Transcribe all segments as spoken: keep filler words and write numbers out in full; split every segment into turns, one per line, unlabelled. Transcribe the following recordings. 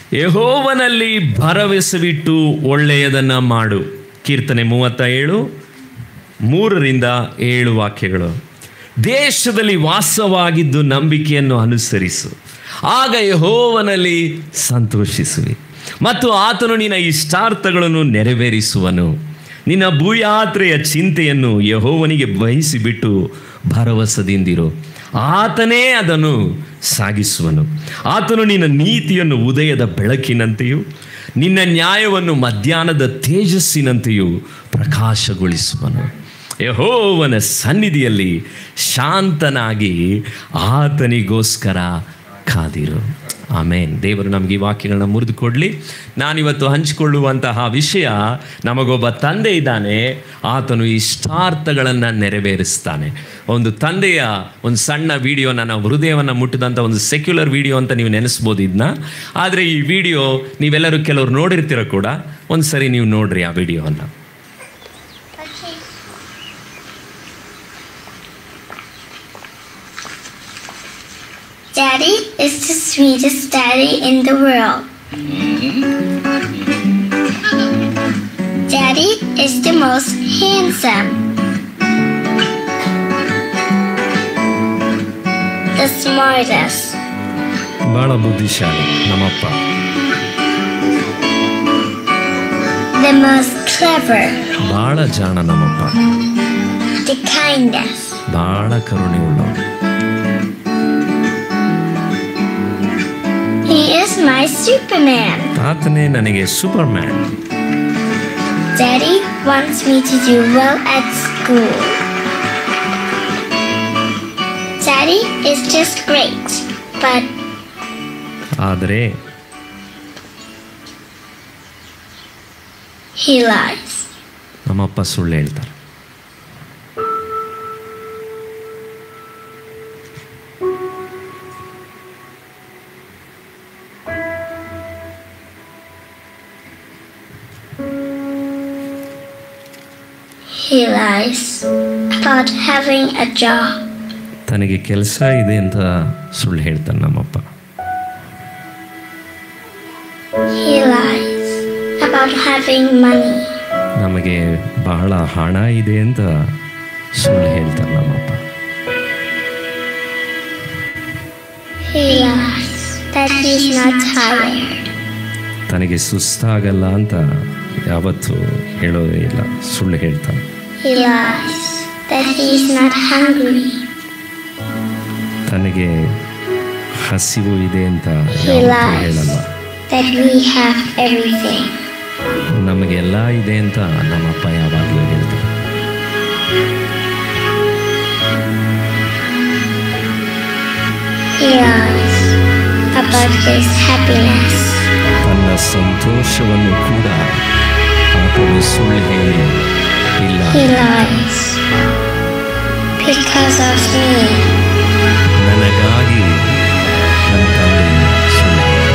ಯೆಹೋವನಲ್ಲಿ ಭರವಸವಿಟ್ಟು ಒಳ್ಳೆಯದನ್ನು ಮಾಡು. ಕೀರ್ತನೆ ಮೂವತ್ತ ಏಳು ಮೂರರಿಂದ ಏಳು ವಾಕ್ಯಗಳು. ದೇಶದಲ್ಲಿ ವಾಸವಾಗಿದ್ದು ನಂಬಿಕೆಯನ್ನು ಅನುಸರಿಸು, ಆಗ ಯೆಹೋವನಲ್ಲಿ ಸಂತೋಷಿಸುವಿ ಮತ್ತು ಆತನು ನಿನ್ನ ಇಷ್ಟಾರ್ಥಗಳನ್ನು ನೆರವೇರಿಸುವನು. ನಿನ್ನ ಭೂಯಾತ್ರೆಯ ಚಿಂತೆಯನ್ನು ಯೆಹೋವನಿಗೆ ವಹಿಸಿಬಿಟ್ಟು ಭರವಸದಿಂದಿರು, ಆತನೇ ಅದನ್ನು ಸಾಗಿಸುವನು. ಆತನು ನಿನ್ನ ನೀತಿಯನ್ನು ಉದಯದ ಬೆಳಕಿನಂತೆಯೂ ನಿನ್ನ ನ್ಯಾಯವನ್ನು ಮಧ್ಯಾಹ್ನದ ತೇಜಸ್ಸಿನಂತೆಯೂ ಪ್ರಕಾಶಗೊಳಿಸುವನು. ಯೆಹೋವನ ಸನ್ನಿಧಿಯಲ್ಲಿ ಶಾಂತನಾಗಿ ಆತನಿಗೋಸ್ಕರ ಕಾದಿರು. ಆಮೇನ್. ದೇವರು ನಮಗೆ ಈ ವಾಕ್ಯಗಳನ್ನ ಮುರಿದು ಕೊಡಲಿ. ನಾನಿವತ್ತು ಹಂಚಿಕೊಳ್ಳುವಂತಹ ವಿಷಯ, ನಮಗೊಬ್ಬ ತಂದೆ ಇದ್ದಾನೆ, ಆತನು ಇಷ್ಟಾರ್ಥಗಳನ್ನು ನೆರವೇರಿಸ್ತಾನೆ. ಒಂದು ತಂದೆಯ ಒಂದು ಸಣ್ಣ ವಿಡಿಯೋ, ನನ್ನ ಹೃದಯವನ್ನು ಮುಟ್ಟಿದಂಥ ಒಂದು ಸೆಕ್ಯುಲರ್ ವಿಡಿಯೋ ಅಂತ ನೀವು ನೆನೆಸ್ಬೋದು ಇದನ್ನ. ಆದರೆ ಈ ವಿಡಿಯೋ ನೀವೆಲ್ಲರೂ ಕೆಲವರು ನೋಡಿರ್ತೀರ ಕೂಡ. ಒಂದು ಸರಿ ನೀವು ನೋಡ್ರಿ ಆ ವಿಡಿಯೋವನ್ನು.
Daddy is the sweetest daddy in the world. Daddy is the most handsome, the smartest,
ಬಹಳ ಬುದ್ಧಿಶಾಲಿ ನಮ್ಮಪ್ಪ.
the most clever,
ಬಹಳ ಜಾಣ ನಮ್ಮಪ್ಪ.
the kindest,
ಬಹಳ ಕರುಣೆ ಉಳ್ಳವನು.
He is my Superman.
ಆತನೇ ನನಗೆ superman.
Daddy wants me to do well at school. Daddy is just great, but
ಆದರೆ
he lies.
ನಮ್ಮಪ್ಪ ಸುಳ್ಳು ಹೇಳ್ತಾರೆ.
He lies about having a job.
ತನಗೆ ಕೆಲಸ ಇದೆ ಅಂತ ಸುಳ್ಳು ಹೇಳ್ತಾನೆ ನಮ್ಮಪ್ಪ.
He lies about having money.
ನಮಗೆ ಬಹಳ ಹಣ ಇದೆ ಅಂತ ಸುಳ್ಳು ಹೇಳ್ತಾನೆ ನಮ್ಮಪ್ಪ.
He lies that he's not tired.
ತನಗೆ ಸುಸ್ತಾಗಲ್ಲ ಅಂತ ಯಾವತ್ತೂ ಹೇಳೋದೇ ಇಲ್ಲ, ಸುಳ್ಳು ಹೇಳ್ತಾನೆ.
He lies that he's not hungry.
ತನಗೆ ಹಸಿವು ಇದೆ ಅಂತ
He
ಯಾವತ್ತೂ ಹೇಳಲ್ಲ.
lies that we have everything.
ನಮಗೆಲ್ಲ ಇದೆ ಅಂತ ನಮ್ಮಪ್ಪ ಯಾವಾಗಲೂ ಹೇಳ್ತಾರೆ.
He lies about his happiness.
ತನ್ನ ಸಂತೋಷವನ್ನು ಕೂಡ ಆತನು ಸುಳ್ಳು ಹೇಳಿ ಇಲ್ಲ.
He lies because of me.
ನನಗಾಗಿ ನನ್ನ ತಂದೆ ಸುಳ್ಳು ಹೇಳ್ತಾನೆ.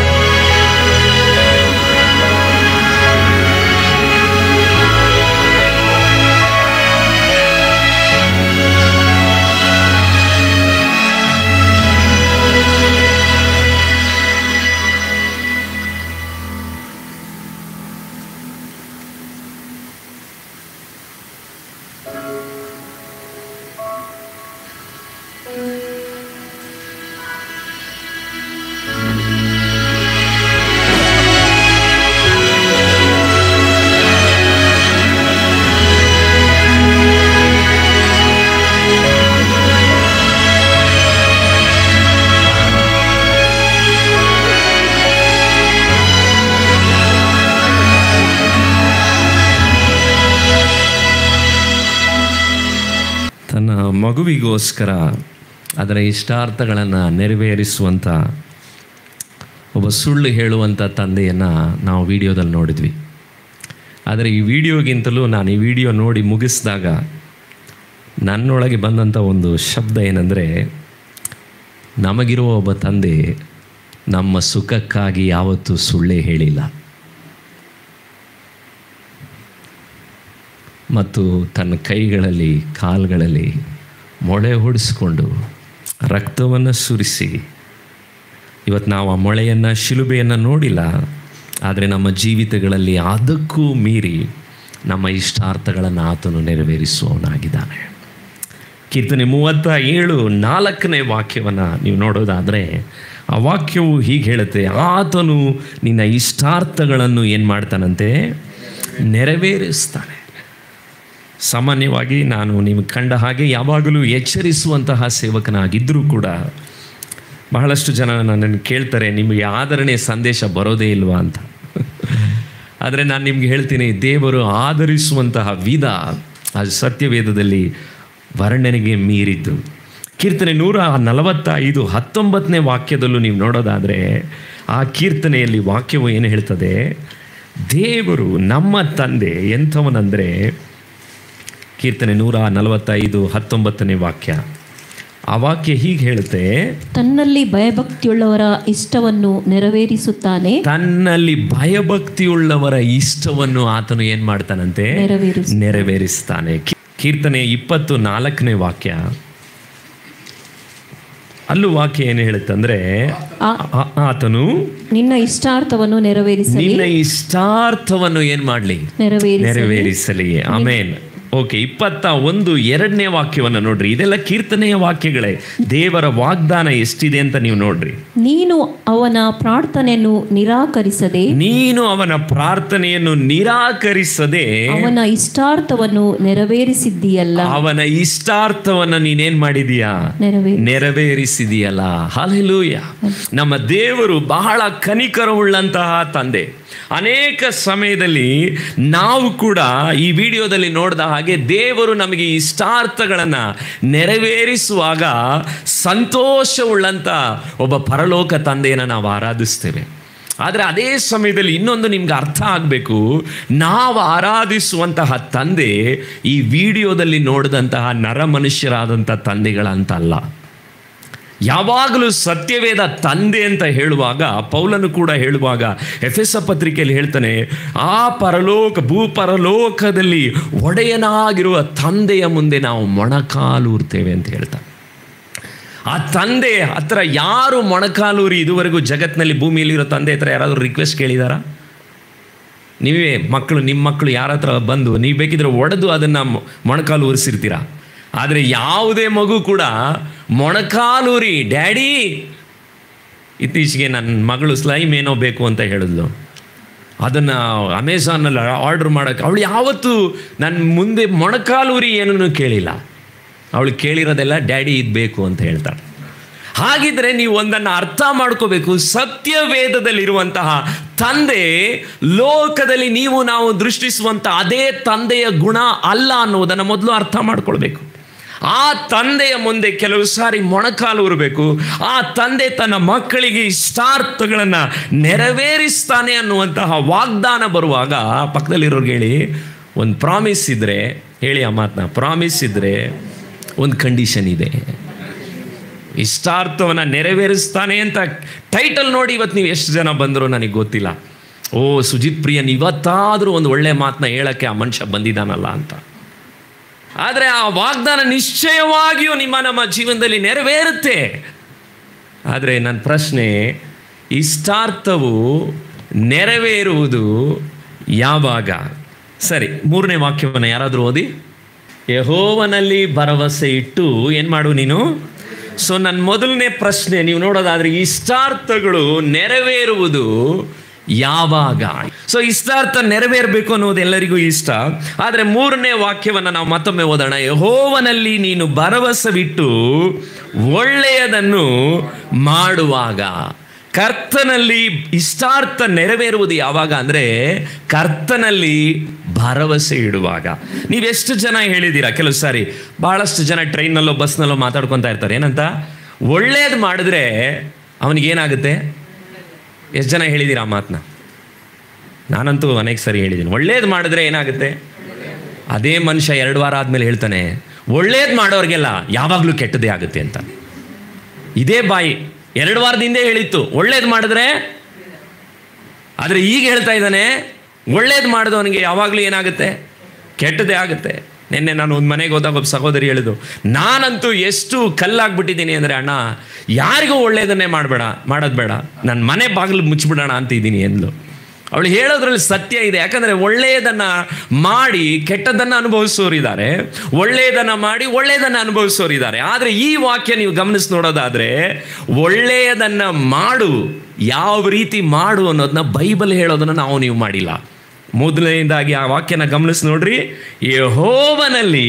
ತನ್ನ ಮಗುವಿಗೋಸ್ಕರ ಅದರ ಇಷ್ಟಾರ್ಥಗಳನ್ನು ನೆರವೇರಿಸುವಂಥ ಒಬ್ಬ ಸುಳ್ಳು ಹೇಳುವಂಥ ತಂದೆಯನ್ನು ನಾವು ವಿಡಿಯೋದಲ್ಲಿ ನೋಡಿದ್ವಿ. ಆದರೆ ಈ ವಿಡಿಯೋಗಿಂತಲೂ ನಾನು ಈ ವಿಡಿಯೋ ನೋಡಿ ಮುಗಿಸಿದಾಗ ನನ್ನೊಳಗೆ ಬಂದಂಥ ಒಂದು ಶಬ್ದ ಏನಂದರೆ, ನಮಗಿರುವ ಒಬ್ಬ ತಂದೆ ನಮ್ಮ ಸುಖಕ್ಕಾಗಿ ಯಾವತ್ತೂ ಸುಳ್ಳೇ ಹೇಳಿಲ್ಲ ಮತ್ತು ತನ್ನ ಕೈಗಳಲ್ಲಿ ಕಾಲುಗಳಲ್ಲಿ ಮೊಳೆ ಹೊಡಿಸ್ಕೊಂಡು ರಕ್ತವನ್ನು ಸುರಿಸಿ ಇವತ್ತು ನಾವು ಆ ಮೊಳೆಯನ್ನು ಶಿಲುಬೆಯನ್ನು ನೋಡಿಲ್ಲ, ಆದರೆ ನಮ್ಮ ಜೀವಿತಗಳಲ್ಲಿ ಅದಕ್ಕೂ ಮೀರಿ ನಮ್ಮ ಇಷ್ಟಾರ್ಥಗಳನ್ನು ಆತನು ನೆರವೇರಿಸುವವನಾಗಿದ್ದಾನೆ. ಕೀರ್ತನೆ ಮೂವತ್ತ ಏಳು ನಾಲ್ಕನೇ ವಾಕ್ಯವನ್ನು ನೀವು ನೋಡೋದಾದರೆ ಆ ವಾಕ್ಯವು ಹೀಗೆ ಹೇಳುತ್ತೆ, ಆತನು ನಿನ್ನ ಇಷ್ಟಾರ್ಥಗಳನ್ನು ಏನು ಮಾಡ್ತಾನಂತೆ, ನೆರವೇರಿಸ್ತಾನೆ. ಸಾಮಾನ್ಯವಾಗಿ ನಾನು ನಿಮಗೆ ಕಂಡ ಹಾಗೆ ಯಾವಾಗಲೂ ಎಚ್ಚರಿಸುವಂತಹ ಸೇವಕನಾಗಿದ್ದರೂ ಕೂಡ ಬಹಳಷ್ಟು ಜನ ನನ್ನನ್ನು ಕೇಳ್ತಾರೆ, ನಿಮಗೆ ಆದರಣೆ ಸಂದೇಶ ಬರೋದೇ ಇಲ್ವಾ ಅಂತ. ಆದರೆ ನಾನು ನಿಮ್ಗೆ ಹೇಳ್ತೀನಿ, ದೇವರು ಆಧರಿಸುವಂತಹ ವಿಧ ಅದು ಸತ್ಯವೇದದಲ್ಲಿ ವರ್ಣನೆಗೆ ಮೀರಿದ್ದು. ಕೀರ್ತನೆ ನೂರ ನಲವತ್ತ ಐದು ಹತ್ತೊಂಬತ್ತನೇ ವಾಕ್ಯದಲ್ಲೂ ನೀವು ನೋಡೋದಾದರೆ ಆ ಕೀರ್ತನೆಯಲ್ಲಿ ವಾಕ್ಯವು ಏನು ಹೇಳ್ತದೆ, ದೇವರು ನಮ್ಮ ತಂದೆ ಎಂಥವನಂದರೆ, ಕೀರ್ತನೆ ನೂರ ನಲವತ್ತೈದು ಹತ್ತೊಂಬತ್ತನೇ ವಾಕ್ಯ, ಆ ವಾಕ್ಯ ಹೀಗೆ ಹೇಳುತ್ತೆ,
ತನ್ನಲ್ಲಿ ಭಯಭಕ್ತಿಯುಳ್ಳವರ ಇಷ್ಟವನ್ನು ನೆರವೇರಿಸುತ್ತಾನೆ.
ತನ್ನಲ್ಲಿ ಭಯಭಕ್ತಿಯುಳ್ಳವರ ಇಷ್ಟವನ್ನು ಆತನು ಏನು ಮಾಡ್ತಾನಂತೆ, ನೆರವೇರಿಸ್ತಾನೆ. ಕೀರ್ತನೆ ಇಪ್ಪತ್ತು ನಾಲ್ಕನೇ ವಾಕ್ಯ, ಅಲ್ಲೂ ವಾಕ್ಯ ಏನು ಹೇಳುತ್ತಂದ್ರೆ, ಆತನು
ನಿನ್ನ ಇಷ್ಟಾರ್ಥವನ್ನು ನೆರವೇರಿಸಲಿ,
ನಿನ್ನ ಇಷ್ಟಾರ್ಥವನ್ನು ಏನು ಮಾಡಲಿ, ನೆರವೇರಿಸಲಿ. ಆಮೇನ್. ಓಕೆ, ಇಪ್ಪತ್ತ ಒಂದು ಎರಡನೇ ವಾಕ್ಯವನ್ನು ನೋಡ್ರಿ. ಇದೆಲ್ಲ ಕೀರ್ತನೆಯ ವಾಕ್ಯಗಳೇ. ದೇವರ ವಾಗ್ದಾನ ಎಷ್ಟಿದೆ ಅಂತ ನೀವು ನೋಡ್ರಿ.
ನೀನು ಅವನ ಪ್ರಾರ್ಥನೆಯನ್ನು ನಿರಾಕರಿಸದೆ
ನೀನು ಅವನ ಪ್ರಾರ್ಥನೆಯನ್ನು ನಿರಾಕರಿಸದೆ
ಅವನ ಇಷ್ಟಾರ್ಥವನ್ನು ನೆರವೇರಿಸಿದ್ದೀಯಲ್ಲ.
ಅವನ ಇಷ್ಟಾರ್ಥವನ್ನು ನೀನೇನ್ ಮಾಡಿದೀಯಾ, ನೆರವೇರಿಸಿದೀಯಲ್ಲ. ಹಲ್ಲೆಲೂಯಾ. ನಮ್ಮ ದೇವರು ಬಹಳ ಕನಿಕರವುಳ್ಳಂತಹ ತಂದೆ. ಅನೇಕ ಸಮಯದಲ್ಲಿ ನಾವು ಕೂಡ ಈ ವಿಡಿಯೋದಲ್ಲಿ ನೋಡಿದ ಹಾಗೆ ದೇವರು ನಮಗೆ ಇಷ್ಟಾರ್ಥಗಳನ್ನು ನೆರವೇರಿಸುವಾಗ ಸಂತೋಷವುಳ್ಳಂಥ ಒಬ್ಬ ಪರಲೋಕ ತಂದೆಯನ್ನು ನಾವು ಆರಾಧಿಸ್ತೇವೆ. ಆದರೆ ಅದೇ ಸಮಯದಲ್ಲಿ ಇನ್ನೊಂದು ನಿಮ್ಗೆ ಅರ್ಥ ಆಗಬೇಕು, ನಾವು ಆರಾಧಿಸುವಂತಹ ತಂದೆ ಈ ವಿಡಿಯೋದಲ್ಲಿ ನೋಡಿದಂತಹ ನರ ಮನುಷ್ಯರಾದಂಥ ತಂದೆಗಳಂತಲ್ಲ. ಯಾವಾಗಲೂ ಸತ್ಯವೇದ ತಂದೆ ಅಂತ ಹೇಳುವಾಗ ಪೌಲನು ಕೂಡ ಹೇಳುವಾಗ ಎಫೆಸ ಪತ್ರಿಕೆಯಲ್ಲಿ ಹೇಳ್ತಾನೆ, ಆ ಪರಲೋಕ ಭೂಪರಲೋಕದಲ್ಲಿ ಒಡೆಯನಾಗಿರುವ ತಂದೆಯ ಮುಂದೆ ನಾವು ಮೊಣಕಾಲೂರ್ತೇವೆ ಅಂತ ಹೇಳ್ತಾನೆ. ಆ ತಂದೆ ಹತ್ರ ಯಾರು ಮೊಣಕಾಲೂರಿ ಇದುವರೆಗೂ ಜಗತ್ತಿನಲ್ಲಿ ಭೂಮಿಯಲ್ಲಿರೋ ತಂದೆ ಹತ್ರ ಯಾರಾದರೂ ರಿಕ್ವೆಸ್ಟ್ ಕೇಳಿದಾರಾ? ನೀವೇ ಮಕ್ಕಳು, ನಿಮ್ಮ ಮಕ್ಕಳು ಯಾರ ಹತ್ರ ಬಂದು ನೀವು ಬೇಕಿದ್ರೆ ಒಡೆದು ಅದನ್ನು ಮೊಣಕಾಲು ಉರಿಸಿರ್ತೀರಾ. ಆದರೆ ಯಾವುದೇ ಮಗು ಕೂಡ ಮೊಣಕಾಲೂರಿ ಡ್ಯಾಡಿ, ಇತ್ತೀಚೆಗೆ ನನ್ನ ಮಗಳು ಸ್ಲೈಮ್ ಏನೋ ಬೇಕು ಅಂತ ಹೇಳಿದ್ಲು, ಅದನ್ನು ಅಮೆಝಾನಲ್ಲಿ ಆರ್ಡ್ರ್ ಮಾಡೋಕ್ಕೆ ಅವಳು ಯಾವತ್ತೂ ನನ್ನ ಮುಂದೆ ಮೊಣಕಾಲೂರಿ ಏನೂ ಕೇಳಿಲ್ಲ. ಅವಳು ಕೇಳಿರೋದೆಲ್ಲ ಡ್ಯಾಡಿ ಇದು ಬೇಕು ಅಂತ ಹೇಳ್ತಾಳೆ. ಹಾಗಿದ್ರೆ ನೀವು ಒಂದನ್ನು ಅರ್ಥ ಮಾಡ್ಕೋಬೇಕು, ಸತ್ಯವೇದದಲ್ಲಿರುವಂತಹ ತಂದೆ ಲೋಕದಲ್ಲಿ ನೀವು ನಾವು ದೃಷ್ಟಿಸುವಂಥ ಅದೇ ತಂದೆಯ ಗುಣ ಅಲ್ಲ ಅನ್ನೋದನ್ನು ಮೊದಲು ಅರ್ಥ ಮಾಡ್ಕೊಳ್ಬೇಕು. ಆ ತಂದೆಯ ಮುಂದೆ ಕೆಲವು ಸಾರಿ ಮೊಣಕಾಲು ಉರಬೇಕು. ಆ ತಂದೆ ತನ್ನ ಮಕ್ಕಳಿಗೆ ಇಷ್ಟಾರ್ಥಗಳನ್ನು ನೆರವೇರಿಸ್ತಾನೆ ಅನ್ನುವಂತಹ ವಾಗ್ದಾನ ಬರುವಾಗ ಪಕ್ಕದಲ್ಲಿರೋರ್ಗೆ ಹೇಳಿ, ಒಂದು ಪ್ರಾಮಿಸ್ ಇದ್ದರೆ ಹೇಳಿ ಆ ಮಾತನ್ನ, ಪ್ರಾಮಿಸ್ ಇದ್ದರೆ ಒಂದು ಕಂಡೀಷನ್ ಇದೆ. ಇಷ್ಟಾರ್ಥವನ್ನು ನೆರವೇರಿಸ್ತಾನೆ ಅಂತ ಟೈಟಲ್ ನೋಡಿ ಇವತ್ತು ನೀವು ಎಷ್ಟು ಜನ ಬಂದರೂ ನನಗೆ ಗೊತ್ತಿಲ್ಲ. ಓ ಸುಜಿತ್ ಪ್ರಿಯನ್ ಇವತ್ತಾದರೂ ಒಂದು ಒಳ್ಳೆ ಮಾತನ್ನ ಹೇಳೋಕ್ಕೆ ಆ ಮನುಷ್ಯ ಬಂದಿದ್ದಾನಲ್ಲ ಅಂತ. ಆದರೆ ಆ ವಾಗ್ದಾನ ನಿಶ್ಚಯವಾಗಿಯೂ ನಿಮ್ಮ ನಮ್ಮ ಜೀವನದಲ್ಲಿ ನೆರವೇರುತ್ತೆ. ಆದರೆ ನನ್ನ ಪ್ರಶ್ನೆ, ಇಷ್ಟಾರ್ಥವು ನೆರವೇರುವುದು ಯಾವಾಗ? ಸರಿ, ಮೂರನೇ ವಾಕ್ಯವನ್ನು ಯಾರಾದರೂ ಓದಿ. ಯೆಹೋವನಲ್ಲಿ ಭರವಸೆ ಇಟ್ಟು ಏನು ಮಾಡು ನೀನು. ಸೊ ನನ್ನ ಮೊದಲನೇ ಪ್ರಶ್ನೆ ನೀವು ನೋಡೋದಾದರೆ, ಇಷ್ಟಾರ್ಥಗಳು ನೆರವೇರುವುದು ಯಾವಾಗ? ಸೊ ಇಷ್ಟಾರ್ಥ ನೆರವೇರಬೇಕು ಅನ್ನೋದು ಎಲ್ಲರಿಗೂ ಇಷ್ಟ. ಆದರೆ ಮೂರನೇ ವಾಕ್ಯವನ್ನು ನಾವು ಮತ್ತೊಮ್ಮೆ ಓದೋಣ. ಯೆಹೋವನಲ್ಲಿ ನೀನು ಭರವಸವಿಟ್ಟು ಒಳ್ಳೆಯದನ್ನು ಮಾಡುವಾಗ. ಕರ್ತನಲ್ಲಿ ಇಷ್ಟಾರ್ಥ ನೆರವೇರುವುದು ಯಾವಾಗ ಅಂದರೆ ಕರ್ತನಲ್ಲಿ ಭರವಸೆ ಇಡುವಾಗ. ನೀವೆಷ್ಟು ಜನ ಹೇಳಿದ್ದೀರಾ? ಕೆಲವು ಸಾರಿ ಭಾಳಷ್ಟು ಜನ ಟ್ರೈನ್ನಲ್ಲೋ ಬಸ್ನಲ್ಲೋ ಮಾತಾಡ್ಕೊತಾ ಇರ್ತಾರೆ. ಏನಂತ? ಒಳ್ಳೇದು ಮಾಡಿದ್ರೆ ಅವನಿಗೇನಾಗುತ್ತೆ? ಎಷ್ಟು ಜನ ಹೇಳಿದ್ದೀರಾ ಆ ಮಾತನ್ನ? ನಾನಂತೂ ಅನೇಕ ಸರಿ ಹೇಳಿದ್ದೀನಿ. ಒಳ್ಳೇದು ಮಾಡಿದ್ರೆ ಏನಾಗುತ್ತೆ? ಅದೇ ಮನುಷ್ಯ ಎರಡು ವಾರ ಆದಮೇಲೆ ಹೇಳ್ತಾನೆ, ಒಳ್ಳೇದು ಮಾಡೋರಿಗೆಲ್ಲ ಯಾವಾಗಲೂ ಕೆಟ್ಟದೇ ಆಗುತ್ತೆ ಅಂತ. ಇದೇ ಬಾಯಿ ಎರಡು ವಾರದಿಂದ ಹೇಳಿತ್ತು ಒಳ್ಳೇದು ಮಾಡಿದ್ರೆ, ಆದರೆ ಈಗ ಹೇಳ್ತಾ ಇದ್ದಾನೆ ಒಳ್ಳೇದು ಮಾಡಿದವನಿಗೆ ಯಾವಾಗಲೂ ಏನಾಗುತ್ತೆ? ಕೆಟ್ಟದೇ ಆಗುತ್ತೆ. ನಿನ್ನೆ ನಾನು ಒಂದು ಮನೆಗೆ ಹೋದಾಗ ಒಬ್ಬ ಸಹೋದರಿ ಹೇಳಿದ್ದು, ನಾನಂತೂ ಎಷ್ಟು ಕಲ್ಲಾಗ್ಬಿಟ್ಟಿದ್ದೀನಿ ಅಂದರೆ, ಅಣ್ಣ ಯಾರಿಗೂ ಒಳ್ಳೆಯದನ್ನೇ ಮಾಡಬೇಡ, ಮಾಡೋದು ಬೇಡ, ನನ್ನ ಮನೆ ಬಾಗಿಲು ಮುಚ್ಚಿಬಿಡೋಣ ಅಂತ ಇದ್ದೀನಿ ಎಂದ್ಲು. ಅವಳು ಹೇಳೋದ್ರಲ್ಲಿ ಸತ್ಯ ಇದೆ. ಯಾಕಂದರೆ ಒಳ್ಳೆಯದನ್ನು ಮಾಡಿ ಕೆಟ್ಟದ್ದನ್ನು ಅನುಭವಿಸೋರಿದ್ದಾರೆ, ಒಳ್ಳೆಯದನ್ನು ಮಾಡಿ ಒಳ್ಳೆಯದನ್ನು ಅನುಭವಿಸೋರಿದ್ದಾರೆ. ಆದರೆ ಈ ವಾಕ್ಯ ನೀವು ಗಮನಿಸಿ ನೋಡೋದಾದರೆ ಒಳ್ಳೆಯದನ್ನು ಮಾಡು, ಯಾವ ರೀತಿ ಮಾಡು ಅನ್ನೋದನ್ನ ಬೈಬಲ್ ಹೇಳೋದನ್ನು ನಾವು ನೀವು ಮಾಡಿಲ್ಲ. ಮೊದಲನೇದಾಗಿ ಆ ವಾಕ್ಯನ ಗಮನಿಸಿ ನೋಡ್ರಿ. ಯೆಹೋವನಲ್ಲಿ